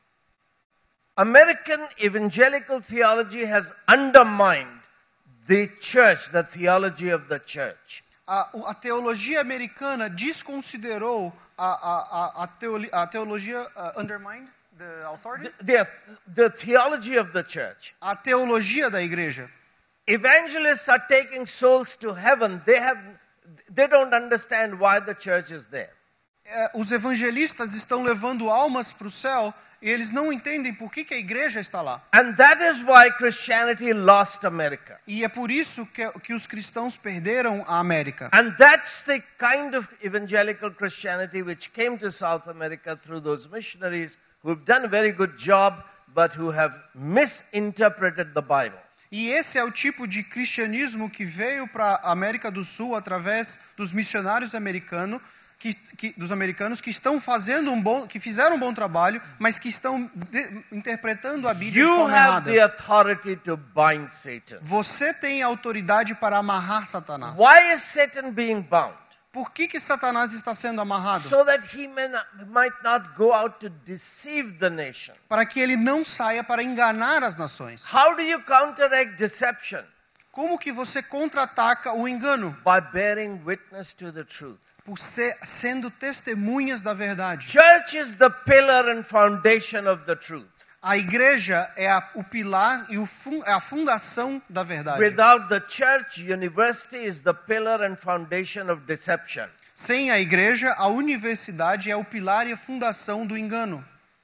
[SPEAKER 1] American evangelical theology has undermined the church, the theology of the church.
[SPEAKER 2] A, a teologia americana desconsiderou a, a, a, a, teoli, a teologia uh, undermined the authority?
[SPEAKER 1] The, the, the theology of the church.
[SPEAKER 2] A teologia da igreja.
[SPEAKER 1] Evangelists are taking souls to heaven. They have, they don't understand why the church is there.
[SPEAKER 2] É, os evangelistas estão levando almas para o céu e eles não entendem por que, que a igreja está lá.
[SPEAKER 1] And that is why Christianity lost America.
[SPEAKER 2] E é por isso que, que os cristãos perderam a América.
[SPEAKER 1] And that's the kind of evangelical Christianity which came to South America through those missionaries who have done a very good job, but who have misinterpreted the Bible.
[SPEAKER 2] E esse é o tipo de cristianismo que veio para a América do Sul através dos missionários americanos, que, que, dos americanos que estão fazendo um bom, que fizeram um bom trabalho, mas que estão de, interpretando a Bíblia de
[SPEAKER 1] You
[SPEAKER 2] forma
[SPEAKER 1] have the
[SPEAKER 2] errada.
[SPEAKER 1] authority to bind Satan.
[SPEAKER 2] Você tem autoridade para amarrar Satanás.
[SPEAKER 1] Why is Satan being bound?
[SPEAKER 2] Por que, que Satanás está sendo amarrado?
[SPEAKER 1] So that he may not, might not go out to deceive the nation.
[SPEAKER 2] Para que ele não saia para enganar as nações.
[SPEAKER 1] How do you counteract deception?
[SPEAKER 2] Como que você contra-ataca o engano?
[SPEAKER 1] By bearing witness to the truth.
[SPEAKER 2] Por ser, sendo testemunhas da verdade.
[SPEAKER 1] Church is the pillar and foundation of the truth.
[SPEAKER 2] A igreja é a, o pilar e o fun, é a fundação da verdade.
[SPEAKER 1] Without the church, university is the pillar and foundation of deception.
[SPEAKER 2] Sem a igreja, a universidade é o pilar e a fundação do engano.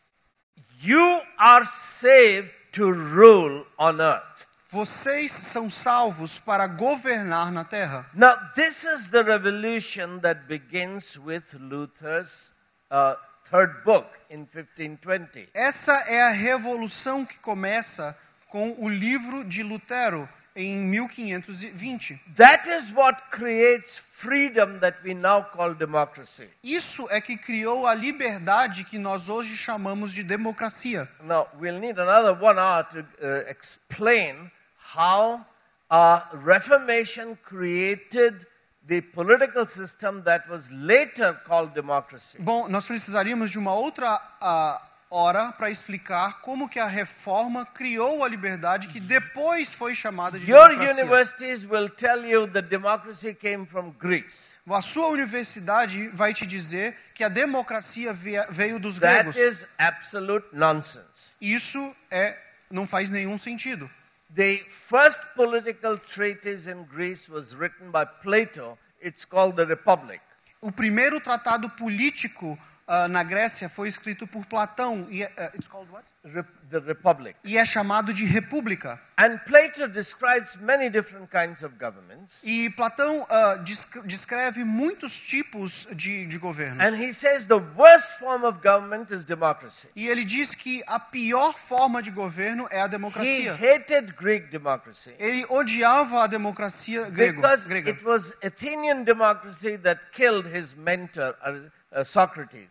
[SPEAKER 1] You are saved to rule on earth.
[SPEAKER 2] Vocês são salvos para governar na terra.
[SPEAKER 1] Now, this is the revolution that begins with Luther's uh, third book in fifteen twenty.
[SPEAKER 2] Essa é a revolução que começa com o livro de Lutero em mil quinhentos e vinte.
[SPEAKER 1] That is what creates freedom that we now call democracy.
[SPEAKER 2] Isso é que criou a liberdade que nós hoje chamamos de democracia.
[SPEAKER 1] Now, we'll need another one hour to uh, explain how uh, Reformation created the political system that was later called democracy.
[SPEAKER 2] Bom, nós precisaríamos de uma outra uh, hora para explicar como que a reforma criou a liberdade que depois foi chamada de
[SPEAKER 1] Your
[SPEAKER 2] democracia.
[SPEAKER 1] universities will tell you that democracy came from Greece.
[SPEAKER 2] A sua universidade vai te dizer que a democracia veio dos
[SPEAKER 1] That
[SPEAKER 2] gregos.
[SPEAKER 1] is absolute nonsense.
[SPEAKER 2] Isso é, não faz nenhum sentido.
[SPEAKER 1] The first political treatise in Greece was written by Plato. It's called the Republic.
[SPEAKER 2] O primeiro tratado político uh, na Grécia foi escrito por Platão e uh, it's called what?
[SPEAKER 1] Re- the Republic.
[SPEAKER 2] E é chamado de república.
[SPEAKER 1] And Plato describes many different kinds of governments.
[SPEAKER 2] E Platão uh, desc- descreve muitos tipos de, de governo.
[SPEAKER 1] And he says the worst form of government is democracy.
[SPEAKER 2] E ele diz que a pior forma de governo é a
[SPEAKER 1] He
[SPEAKER 2] democracia.
[SPEAKER 1] hated Greek democracy
[SPEAKER 2] Ele odiava a democracia grego,
[SPEAKER 1] because
[SPEAKER 2] grega.
[SPEAKER 1] it was Athenian democracy that killed his mentor, uh, uh, Socrates.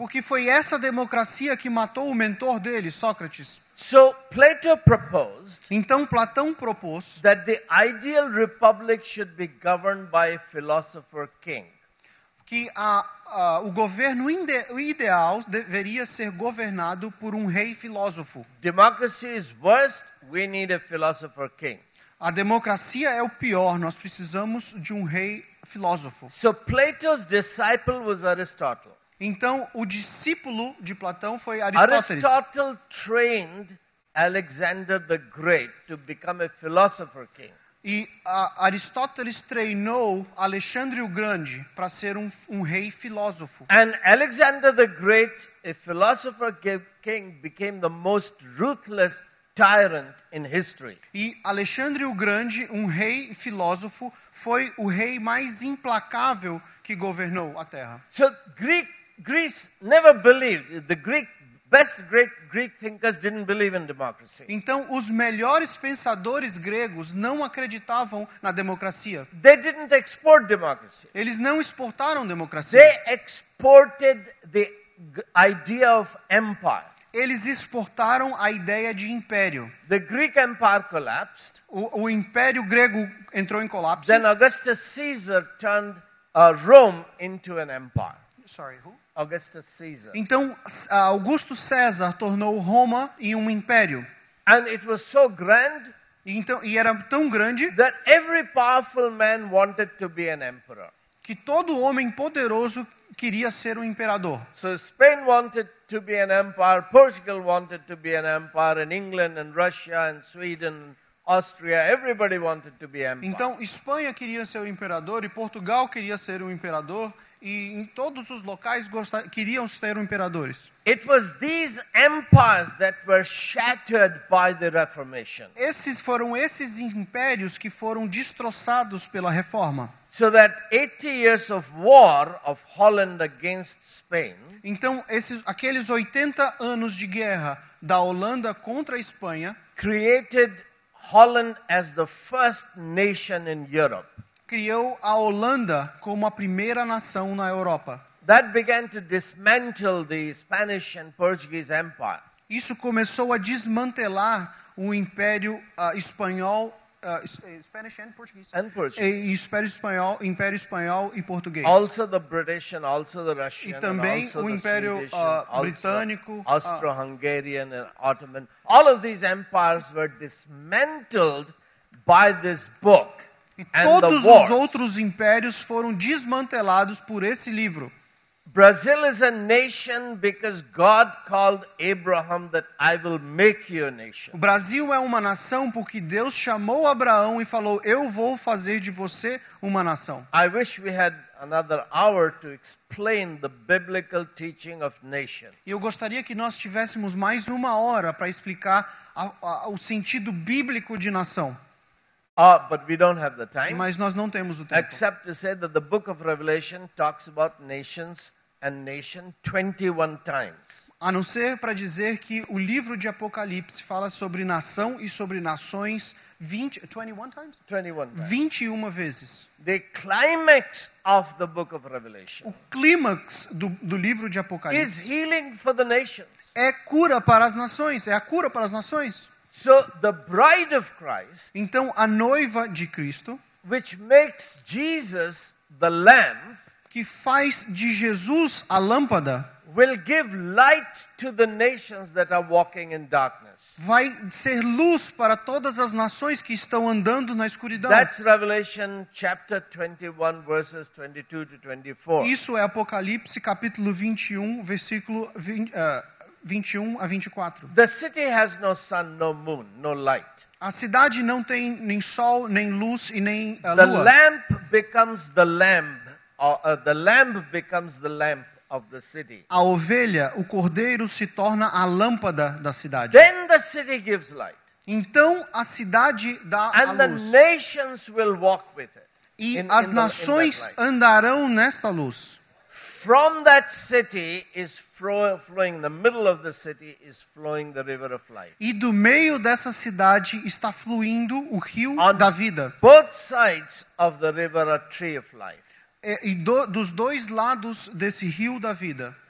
[SPEAKER 2] Porque foi essa democracia que matou o mentor dele, Sócrates.
[SPEAKER 1] So Plato proposed
[SPEAKER 2] Então Platão propôs
[SPEAKER 1] that the ideal republic should be governed by a philosopher king.
[SPEAKER 2] que a, a, o governo ide, o ideal deveria ser governado por um rei filósofo.
[SPEAKER 1] Democracy is worst, we need a philosopher king.
[SPEAKER 2] A democracia é o pior, nós precisamos de um rei filósofo.
[SPEAKER 1] So Plato's disciple was Aristotle.
[SPEAKER 2] Então, o discípulo de Platão foi Aristóteles.
[SPEAKER 1] Aristotle trained Alexander the Great to become a philosopher king.
[SPEAKER 2] E a, Aristóteles treinou Alexandre o Grande para ser um, um rei filósofo.
[SPEAKER 1] And Alexander the Great, a philosopher king, became the most ruthless tyrant in history.
[SPEAKER 2] E Alexandre o Grande, um rei filósofo, foi o rei mais implacável que governou a Terra.
[SPEAKER 1] So Greek, Greece never believed, the Greek, best great Greek thinkers didn't believe in democracy.
[SPEAKER 2] Então, os melhores pensadores gregos não acreditavam na democracia.
[SPEAKER 1] They didn't export democracy.
[SPEAKER 2] Eles não exportaram democracia.
[SPEAKER 1] They exported the g- idea of empire.
[SPEAKER 2] Eles exportaram a ideia de império.
[SPEAKER 1] The Greek empire collapsed.
[SPEAKER 2] O, o império grego entrou em colapso.
[SPEAKER 1] Then Augustus Caesar turned uh, Rome into an empire.
[SPEAKER 2] Sorry, who?
[SPEAKER 1] Augustus Caesar.
[SPEAKER 2] Então, Augusto César tornou Roma em um império.
[SPEAKER 1] And it was so grand
[SPEAKER 2] E, então, e era tão grande
[SPEAKER 1] that every powerful man wanted to be an emperor.
[SPEAKER 2] que todo homem poderoso queria ser um imperador.
[SPEAKER 1] So Spain wanted to be an empire, Portugal wanted to be an empire, and England and Russia and Sweden, Austria, everybody wanted to be empire.
[SPEAKER 2] Então, Espanha queria ser o imperador e Portugal queria ser o imperador e em todos os locais gostar, queriam ser imperadores.
[SPEAKER 1] It was these empires that were shattered by the Reformation.
[SPEAKER 2] Esses foram esses impérios que foram destroçados pela Reforma.
[SPEAKER 1] So that eighty years of war of Holland against Spain
[SPEAKER 2] Então, esses, aqueles oitenta anos de guerra da Holanda contra a Espanha
[SPEAKER 1] created Holland as the first nation in Europe.
[SPEAKER 2] criou a Holanda como a primeira nação na Europa.
[SPEAKER 1] That began to dismantle the Spanish and Portuguese empire.
[SPEAKER 2] Isso começou a desmantelar o Império uh, Espanhol, uh, Spanish and Portuguese.
[SPEAKER 1] And Portuguese.
[SPEAKER 2] E Império Espanhol, Império Espanhol e Português.
[SPEAKER 1] Also the British and also the Russian
[SPEAKER 2] E
[SPEAKER 1] and
[SPEAKER 2] também
[SPEAKER 1] also
[SPEAKER 2] o
[SPEAKER 1] the
[SPEAKER 2] Império
[SPEAKER 1] Swedish
[SPEAKER 2] uh,
[SPEAKER 1] and also
[SPEAKER 2] Britânico. uh,
[SPEAKER 1] Austro-Hungarian and Ottoman. All of these empires were dismantled by this book
[SPEAKER 2] e
[SPEAKER 1] and
[SPEAKER 2] todos
[SPEAKER 1] the
[SPEAKER 2] os
[SPEAKER 1] wars.
[SPEAKER 2] outros impérios foram desmantelados por esse livro.
[SPEAKER 1] Brazil is a nation because God called Abraham that I will make you a nation.
[SPEAKER 2] O Brasil é uma nação porque Deus chamou Abraão e falou: eu vou fazer de você uma nação.
[SPEAKER 1] I wish we had another hour to explain the biblical teaching of nation.
[SPEAKER 2] E eu gostaria que nós tivéssemos mais uma hora para explicar a, a, o sentido bíblico de nação.
[SPEAKER 1] Uh, but we don't have the time.
[SPEAKER 2] Mas nós não temos o tempo.
[SPEAKER 1] Except to say that the book of Revelation talks about nations and nation twenty-one times.
[SPEAKER 2] A não ser para dizer que o livro de Apocalipse fala sobre nação e sobre nações vinte, vinte e um times?
[SPEAKER 1] twenty-one times.
[SPEAKER 2] vinte e uma vezes.
[SPEAKER 1] The climax of the book of Revelation
[SPEAKER 2] O clímax do, do livro de
[SPEAKER 1] is
[SPEAKER 2] Apocalipse
[SPEAKER 1] healing for the nations.
[SPEAKER 2] é cura para as nações, é a cura para as nações.
[SPEAKER 1] So the bride of Christ,
[SPEAKER 2] Então a noiva de Cristo,
[SPEAKER 1] which makes Jesus the lamb,
[SPEAKER 2] que faz de Jesus a lâmpada,
[SPEAKER 1] will give light to the nations that are walking in darkness.
[SPEAKER 2] vai ser luz para todas as nações que estão andando na escuridão.
[SPEAKER 1] That's Revelation chapter twenty-one, verses twenty-two to twenty-four.
[SPEAKER 2] Isso é Apocalipse capítulo vinte e um, versículo vinte, uh, vinte e um a vinte e quatro.
[SPEAKER 1] The city has no sun, no moon, no light.
[SPEAKER 2] A cidade não tem nem sol, nem luz e nem uh,
[SPEAKER 1] The
[SPEAKER 2] lua.
[SPEAKER 1] lamp becomes the lamb, or uh, the lamb becomes the lamp of the city.
[SPEAKER 2] A ovelha, o cordeiro, se torna a lâmpada da cidade.
[SPEAKER 1] Then the city gives light,
[SPEAKER 2] Então a cidade dá a
[SPEAKER 1] and the
[SPEAKER 2] luz.
[SPEAKER 1] nations will walk with it.
[SPEAKER 2] E
[SPEAKER 1] in-
[SPEAKER 2] as
[SPEAKER 1] in the- in
[SPEAKER 2] nações
[SPEAKER 1] that light.
[SPEAKER 2] andarão nesta luz.
[SPEAKER 1] From that city is flow, flowing, the middle of the city is flowing the river of life.
[SPEAKER 2] E do meio dessa cidade está fluindo o rio
[SPEAKER 1] On-
[SPEAKER 2] da vida.
[SPEAKER 1] Both sides of the river are tree of life.
[SPEAKER 2] E, e do, dos dois lados desse rio da vida.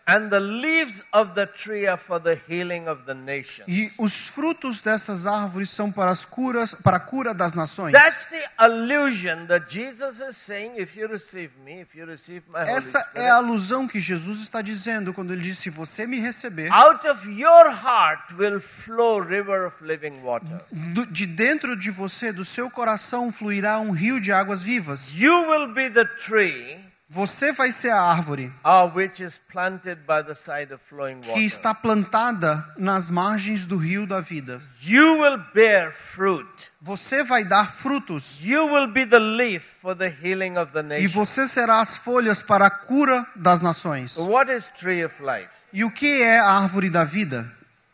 [SPEAKER 1] And the leaves of the tree are for the healing of the nations.
[SPEAKER 2] E os frutos dessas árvores são para as curas, para a cura das nações.
[SPEAKER 1] That's the allusion that Jesus is saying, if you receive me, if you receive my Holy
[SPEAKER 2] Essa
[SPEAKER 1] Spirit,
[SPEAKER 2] é a alusão que Jesus está dizendo quando ele diz: se você me receber,
[SPEAKER 1] out of your heart will flow river of living water.
[SPEAKER 2] do- de dentro de você, do seu coração, fluirá um rio de águas vivas.
[SPEAKER 1] You will be the tree
[SPEAKER 2] Você vai ser a árvore
[SPEAKER 1] uh, which is planted by the side of flowing
[SPEAKER 2] que
[SPEAKER 1] water.
[SPEAKER 2] está plantada nas margens do rio da vida.
[SPEAKER 1] You will bear fruit.
[SPEAKER 2] Você vai dar frutos
[SPEAKER 1] You will be the leaf for the healing of the
[SPEAKER 2] e
[SPEAKER 1] nations.
[SPEAKER 2] você será as folhas para a cura das nações.
[SPEAKER 1] What is tree of life?
[SPEAKER 2] E o que é a árvore da vida?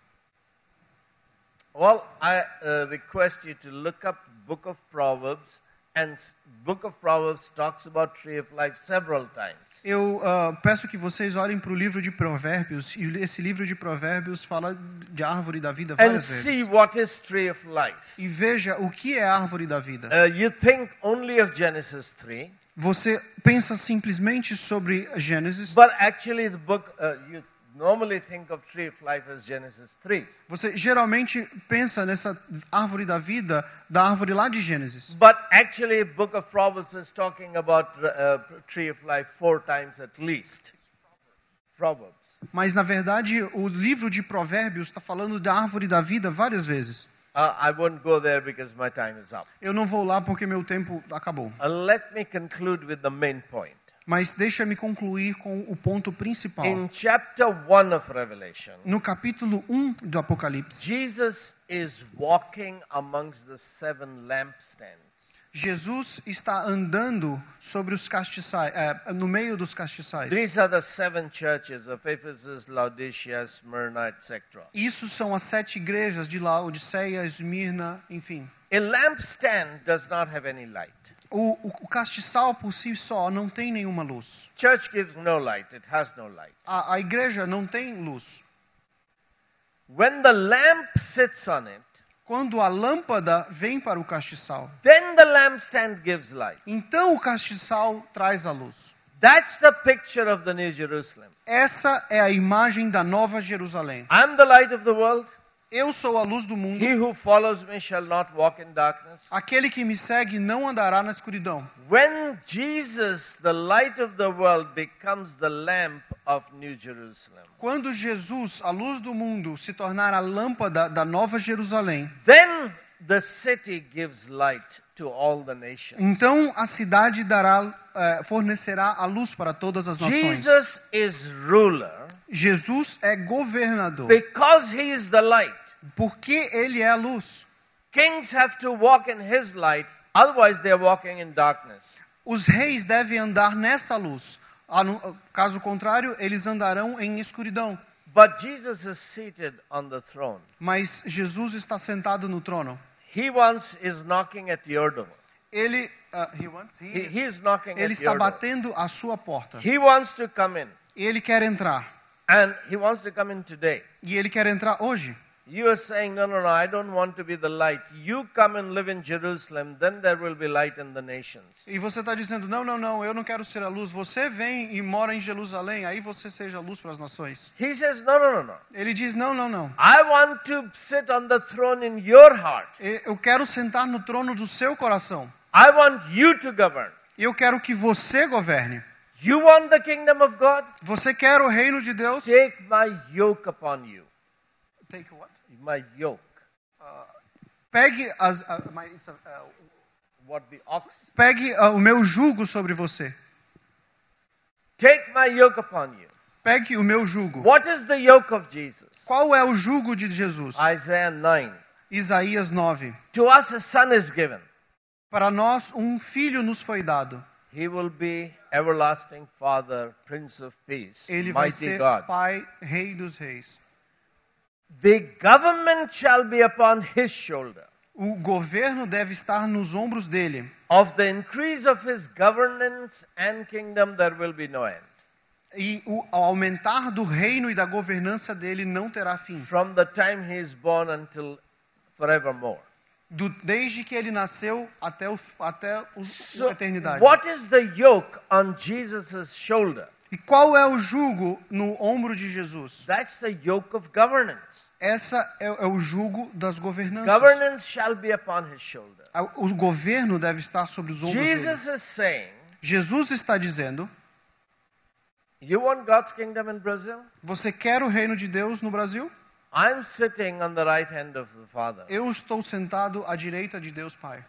[SPEAKER 1] Well, I uh, request you to look up Book of Proverbs, and s- Book of Proverbs talks about tree of life several times.
[SPEAKER 2] Eu ah, peço que vocês olhem para o livro de Provérbios, e esse livro de Provérbios fala de árvore da vida
[SPEAKER 1] And
[SPEAKER 2] várias
[SPEAKER 1] see
[SPEAKER 2] vezes.
[SPEAKER 1] what is tree of life.
[SPEAKER 2] E veja o que é a árvore da vida.
[SPEAKER 1] Uh, you think only of Genesis three,
[SPEAKER 2] Você pensa simplesmente sobre Gênesis,
[SPEAKER 1] but actually the book, uh, you normally think of tree of life as Genesis three.
[SPEAKER 2] você geralmente pensa nessa árvore da vida, da árvore lá de Gênesis.
[SPEAKER 1] But actually Book of Proverbs is talking about uh, tree of life four times at least. Proverbs.
[SPEAKER 2] Mas, na verdade, o livro de Provérbios está falando da árvore da vida várias vezes.
[SPEAKER 1] Uh, I won't go there because my time is up.
[SPEAKER 2] Eu não vou lá porque meu tempo acabou.
[SPEAKER 1] Uh, let me conclude with the main point.
[SPEAKER 2] Mas deixa-me concluir com o ponto principal.
[SPEAKER 1] In chapter one of Revelation,
[SPEAKER 2] No capítulo um do Apocalipse,
[SPEAKER 1] Jesus is walking amongst the seven lampstands.
[SPEAKER 2] Jesus está andando sobre os castiçais, é, no meio dos castiçais.
[SPEAKER 1] These are the seven churches of Ephesus, Laodicea, Smyrna, et cetera.
[SPEAKER 2] Isso são as sete igrejas de Laodiceia, Esmirna, enfim.
[SPEAKER 1] A lampstand does not have any light.
[SPEAKER 2] O, o, o castiçal por si só não tem nenhuma luz.
[SPEAKER 1] Church gives no light, it has no light.
[SPEAKER 2] A, a igreja não tem luz.
[SPEAKER 1] When the lamp sits on it,
[SPEAKER 2] Quando a lâmpada vem para o castiçal,
[SPEAKER 1] then the lampstand gives light.
[SPEAKER 2] então o castiçal traz a luz.
[SPEAKER 1] That's the picture of the New Jerusalem.
[SPEAKER 2] Essa é a imagem da Nova Jerusalém.
[SPEAKER 1] I'm the light of the world.
[SPEAKER 2] Eu sou a luz do mundo.
[SPEAKER 1] He who follows me shall not walk in darkness.
[SPEAKER 2] Aquele que me segue não andará na escuridão.
[SPEAKER 1] When Jesus, the light of the world, becomes the lamp of New Jerusalem,
[SPEAKER 2] Quando Jesus, a luz do mundo, se tornar a lâmpada da Nova Jerusalém,
[SPEAKER 1] then the city gives light to all the nations.
[SPEAKER 2] então a cidade dará, eh, fornecerá a luz para todas as nações.
[SPEAKER 1] Jesus is ruler
[SPEAKER 2] Jesus é governador,
[SPEAKER 1] because he is the light.
[SPEAKER 2] porque ele é a luz.
[SPEAKER 1] Kings have to walk in his light, otherwise they are walking in darkness.
[SPEAKER 2] Os reis devem andar nessa luz. Ah, no- Caso contrário, eles andarão em escuridão.
[SPEAKER 1] But Jesus is seated on the throne.
[SPEAKER 2] Mas Jesus está sentado no trono.
[SPEAKER 1] He once is knocking at your door.
[SPEAKER 2] Ele, ah, he wants- he-
[SPEAKER 1] He, he is knocking
[SPEAKER 2] ele
[SPEAKER 1] at
[SPEAKER 2] está
[SPEAKER 1] your door.
[SPEAKER 2] batendo a sua porta.
[SPEAKER 1] He wants to come in.
[SPEAKER 2] Ele quer entrar.
[SPEAKER 1] And he wants to come in today.
[SPEAKER 2] E ele quer entrar hoje.
[SPEAKER 1] You are saying, no, no, no, I don't want to be the light. You come and live in Jerusalem, then there will be light in the nations.
[SPEAKER 2] E você está dizendo, não, não, não, eu não quero ser a luz. Você vem e mora em Jerusalém, aí você seja a luz para as nações.
[SPEAKER 1] He says, no, no, no, no.
[SPEAKER 2] Ele diz, não, não, não.
[SPEAKER 1] I want to sit on the throne in your heart.
[SPEAKER 2] E- Eu quero sentar no trono do seu coração.
[SPEAKER 1] I want you to govern.
[SPEAKER 2] Eu quero que você governe.
[SPEAKER 1] You want the kingdom of God?
[SPEAKER 2] Você quer o reino de Deus?
[SPEAKER 1] Take my yoke upon you.
[SPEAKER 2] Take what?
[SPEAKER 1] My yoke.
[SPEAKER 2] Pegue, as, a- my- it's a- uh,
[SPEAKER 1] What the ox.
[SPEAKER 2] pegue uh, o meu jugo sobre você.
[SPEAKER 1] Take my yoke upon you.
[SPEAKER 2] Pegue o meu jugo.
[SPEAKER 1] What is the yoke of Jesus?
[SPEAKER 2] Qual é o jugo de Jesus?
[SPEAKER 1] Isaiah nine.
[SPEAKER 2] Isaías nove.
[SPEAKER 1] To us a son is given.
[SPEAKER 2] Para nós um filho nos foi dado.
[SPEAKER 1] He will be everlasting Father, Prince of Peace,
[SPEAKER 2] Ele vai
[SPEAKER 1] mighty
[SPEAKER 2] ser
[SPEAKER 1] God.
[SPEAKER 2] Pai, Rei dos Reis.
[SPEAKER 1] The government shall be upon his shoulder.
[SPEAKER 2] O governo deve estar nos ombros dele.
[SPEAKER 1] Of the increase of his governance and kingdom there will be no end.
[SPEAKER 2] E o ao aumentar do reino e da governança dele não terá fim.
[SPEAKER 1] From the time he is born until forevermore.
[SPEAKER 2] Do, desde que ele nasceu até, o, até o,
[SPEAKER 1] So,
[SPEAKER 2] a eternidade.
[SPEAKER 1] what is the yoke on Jesus' shoulder?
[SPEAKER 2] E qual é o jugo no ombro de Jesus?
[SPEAKER 1] That's the yoke of governance.
[SPEAKER 2] Essa é, é o jugo das governanças.
[SPEAKER 1] Governance shall be upon his shoulder.
[SPEAKER 2] O governo deve estar sobre os ombros
[SPEAKER 1] Jesus
[SPEAKER 2] dele.
[SPEAKER 1] is saying,
[SPEAKER 2] Jesus está dizendo,
[SPEAKER 1] you want God's kingdom in Brazil?
[SPEAKER 2] você quer o reino de Deus no Brasil?
[SPEAKER 1] I'm sitting on the right hand of the Father.
[SPEAKER 2] Eu estou sentado à direita de Deus Pai.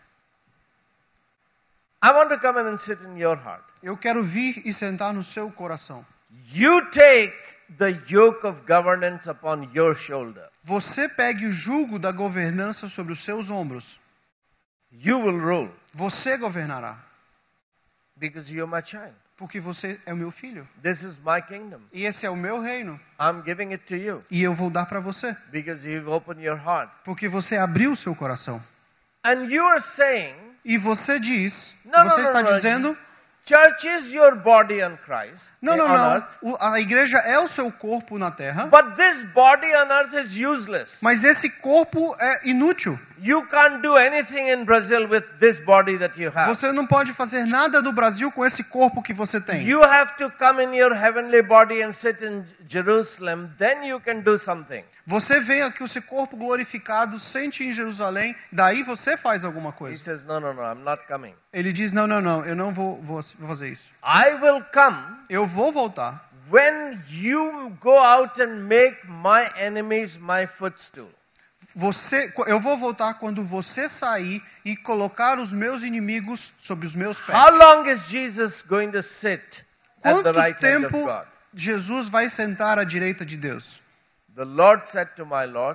[SPEAKER 1] I want to come in and sit in your heart.
[SPEAKER 2] Eu quero vir e sentar no seu coração.
[SPEAKER 1] You take the yoke of governance upon your shoulder.
[SPEAKER 2] Você pegue o jugo da governança sobre os seus ombros.
[SPEAKER 1] You will rule
[SPEAKER 2] Você governará,
[SPEAKER 1] because you're my child.
[SPEAKER 2] porque você é o meu filho.
[SPEAKER 1] This is my kingdom.
[SPEAKER 2] E esse é o meu reino.
[SPEAKER 1] I'm giving it to you
[SPEAKER 2] E eu vou dar para você,
[SPEAKER 1] because you've opened your heart.
[SPEAKER 2] porque você abriu o seu coração.
[SPEAKER 1] And you are saying,
[SPEAKER 2] E você diz,
[SPEAKER 1] Não, não,
[SPEAKER 2] você
[SPEAKER 1] não,
[SPEAKER 2] está
[SPEAKER 1] não,
[SPEAKER 2] dizendo,
[SPEAKER 1] church is your body on Christ,
[SPEAKER 2] não, não,
[SPEAKER 1] on
[SPEAKER 2] não,
[SPEAKER 1] earth,
[SPEAKER 2] o- a igreja é o seu corpo na terra,
[SPEAKER 1] but this body on earth is useless.
[SPEAKER 2] mas esse corpo é inútil.
[SPEAKER 1] You can't do anything in Brazil with this body that you have.
[SPEAKER 2] Você não pode fazer nada no Brasil com esse corpo que você tem.
[SPEAKER 1] You have to come in your heavenly body and sit in Jerusalem, then you can do something.
[SPEAKER 2] Você vem aqui o seu corpo glorificado, sente em Jerusalém, daí você faz alguma
[SPEAKER 1] He
[SPEAKER 2] coisa.
[SPEAKER 1] says, no, no, no, I'm not coming.
[SPEAKER 2] Ele diz, não, não, não, eu não vou, vou vou fazer isso.
[SPEAKER 1] I will come
[SPEAKER 2] Eu vou voltar
[SPEAKER 1] when you go out and make my enemies my footstool.
[SPEAKER 2] Você, eu vou voltar quando você sair e colocar os meus inimigos sobre os meus pés.
[SPEAKER 1] How long is Jesus going to sit at
[SPEAKER 2] Quanto
[SPEAKER 1] the right hand of
[SPEAKER 2] tempo
[SPEAKER 1] God?
[SPEAKER 2] Jesus vai sentar à direita de Deus?
[SPEAKER 1] The Lord said to my Lord,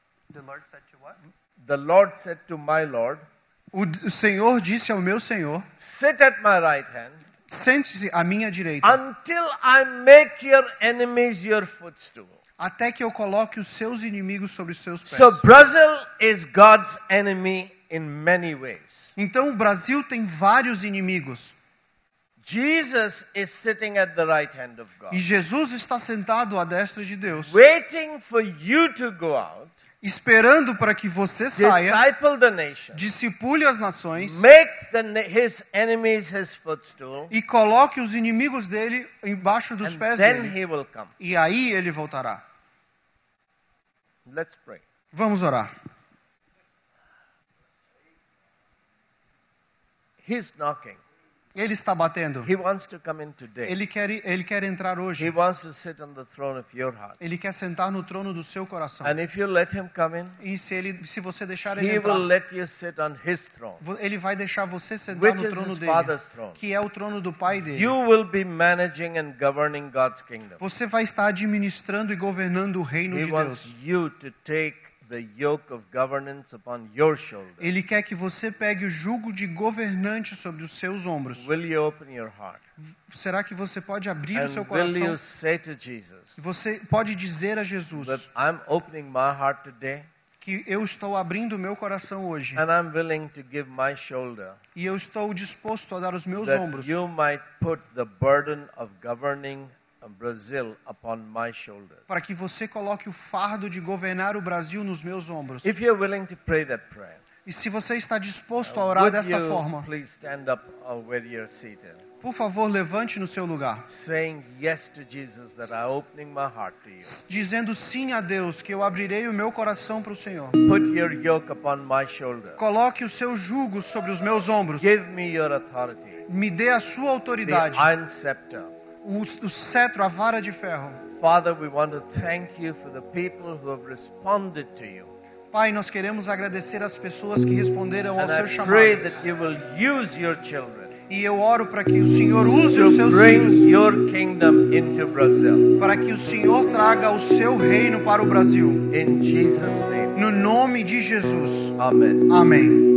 [SPEAKER 1] the Lord said to my Lord,
[SPEAKER 2] O, o Senhor disse ao meu Senhor,
[SPEAKER 1] sit at my right hand
[SPEAKER 2] sente-se à minha direita,
[SPEAKER 1] until I make your enemies your footstool.
[SPEAKER 2] até que eu coloque os seus inimigos sobre os seus pés.
[SPEAKER 1] So Brazil is God's enemy in many ways.
[SPEAKER 2] Então o Brasil tem vários inimigos.
[SPEAKER 1] Jesus is sitting at the right hand of God,
[SPEAKER 2] E Jesus está sentado à destra de Deus,
[SPEAKER 1] waiting for you to go out,
[SPEAKER 2] esperando para que você saia,
[SPEAKER 1] disciple the nation,
[SPEAKER 2] discipule as nações
[SPEAKER 1] make the, na- his enemies his footstool,
[SPEAKER 2] e coloque os inimigos dele embaixo dos
[SPEAKER 1] and
[SPEAKER 2] pés
[SPEAKER 1] then
[SPEAKER 2] dele.
[SPEAKER 1] he will come.
[SPEAKER 2] E aí ele voltará.
[SPEAKER 1] Let's pray.
[SPEAKER 2] Vamos orar.
[SPEAKER 1] He's knocking.
[SPEAKER 2] Ele está batendo.
[SPEAKER 1] He wants to come in today.
[SPEAKER 2] Ele quer, ele quer entrar
[SPEAKER 1] He
[SPEAKER 2] hoje.
[SPEAKER 1] wants to sit on the throne of your heart.
[SPEAKER 2] Ele quer sentar no trono do seu coração.
[SPEAKER 1] And if you let him come in,
[SPEAKER 2] E se, ele, se você deixar ele
[SPEAKER 1] he
[SPEAKER 2] entrar,
[SPEAKER 1] will let you sit on his throne,
[SPEAKER 2] vo- ele vai deixar você sentar
[SPEAKER 1] which
[SPEAKER 2] no
[SPEAKER 1] is
[SPEAKER 2] trono
[SPEAKER 1] his
[SPEAKER 2] dele,
[SPEAKER 1] father's throne.
[SPEAKER 2] que é o trono do pai dele.
[SPEAKER 1] You will be managing and governing God's kingdom.
[SPEAKER 2] Você vai estar administrando e governando o reino
[SPEAKER 1] He
[SPEAKER 2] de
[SPEAKER 1] wants
[SPEAKER 2] Deus.
[SPEAKER 1] you to take the yoke of governance upon your shoulder.
[SPEAKER 2] Ele quer que você pegue o jugo de governante sobre os seus ombros.
[SPEAKER 1] Will you open your heart?
[SPEAKER 2] Será que você pode abrir o seu
[SPEAKER 1] And will you
[SPEAKER 2] coração?
[SPEAKER 1] say to Jesus
[SPEAKER 2] Você pode dizer a Jesus
[SPEAKER 1] that I'm opening my heart today
[SPEAKER 2] que eu estou abrindo o meu coração hoje
[SPEAKER 1] and I'm willing to give my shoulder
[SPEAKER 2] e eu estou disposto a dar os meus
[SPEAKER 1] that
[SPEAKER 2] ombros
[SPEAKER 1] you might put the burden of governing Brazil upon my shoulder.
[SPEAKER 2] para que você coloque o fardo de governar o Brasil nos meus ombros.
[SPEAKER 1] If you're willing to pray that prayer,
[SPEAKER 2] E se você está disposto a orar
[SPEAKER 1] would
[SPEAKER 2] dessa
[SPEAKER 1] you
[SPEAKER 2] forma,
[SPEAKER 1] please stand up uh, where you're seated,
[SPEAKER 2] por favor, levante no seu lugar,
[SPEAKER 1] saying yes to Jesus that I'm opening my heart to you.
[SPEAKER 2] dizendo sim a Deus, que eu abrirei o meu coração para o Senhor.
[SPEAKER 1] Put your yoke upon my shoulder.
[SPEAKER 2] Coloque o seu jugo sobre os meus ombros.
[SPEAKER 1] Give me your authority,
[SPEAKER 2] Me dê a sua
[SPEAKER 1] the
[SPEAKER 2] autoridade,
[SPEAKER 1] iron scepter.
[SPEAKER 2] o, o cetro, a vara de ferro.
[SPEAKER 1] Father, we want to thank you for the people who have responded to you.
[SPEAKER 2] Pai, nós queremos agradecer as pessoas que responderam ao
[SPEAKER 1] And
[SPEAKER 2] seu
[SPEAKER 1] I pray
[SPEAKER 2] chamado.
[SPEAKER 1] that you will use your children
[SPEAKER 2] E eu oro para que o Senhor use os
[SPEAKER 1] to
[SPEAKER 2] seus
[SPEAKER 1] bring
[SPEAKER 2] filhos,
[SPEAKER 1] your kingdom into Brazil.
[SPEAKER 2] para que o Senhor traga o seu reino para o Brasil.
[SPEAKER 1] In Jesus' name,
[SPEAKER 2] No nome de Jesus.
[SPEAKER 1] amen.
[SPEAKER 2] Amém.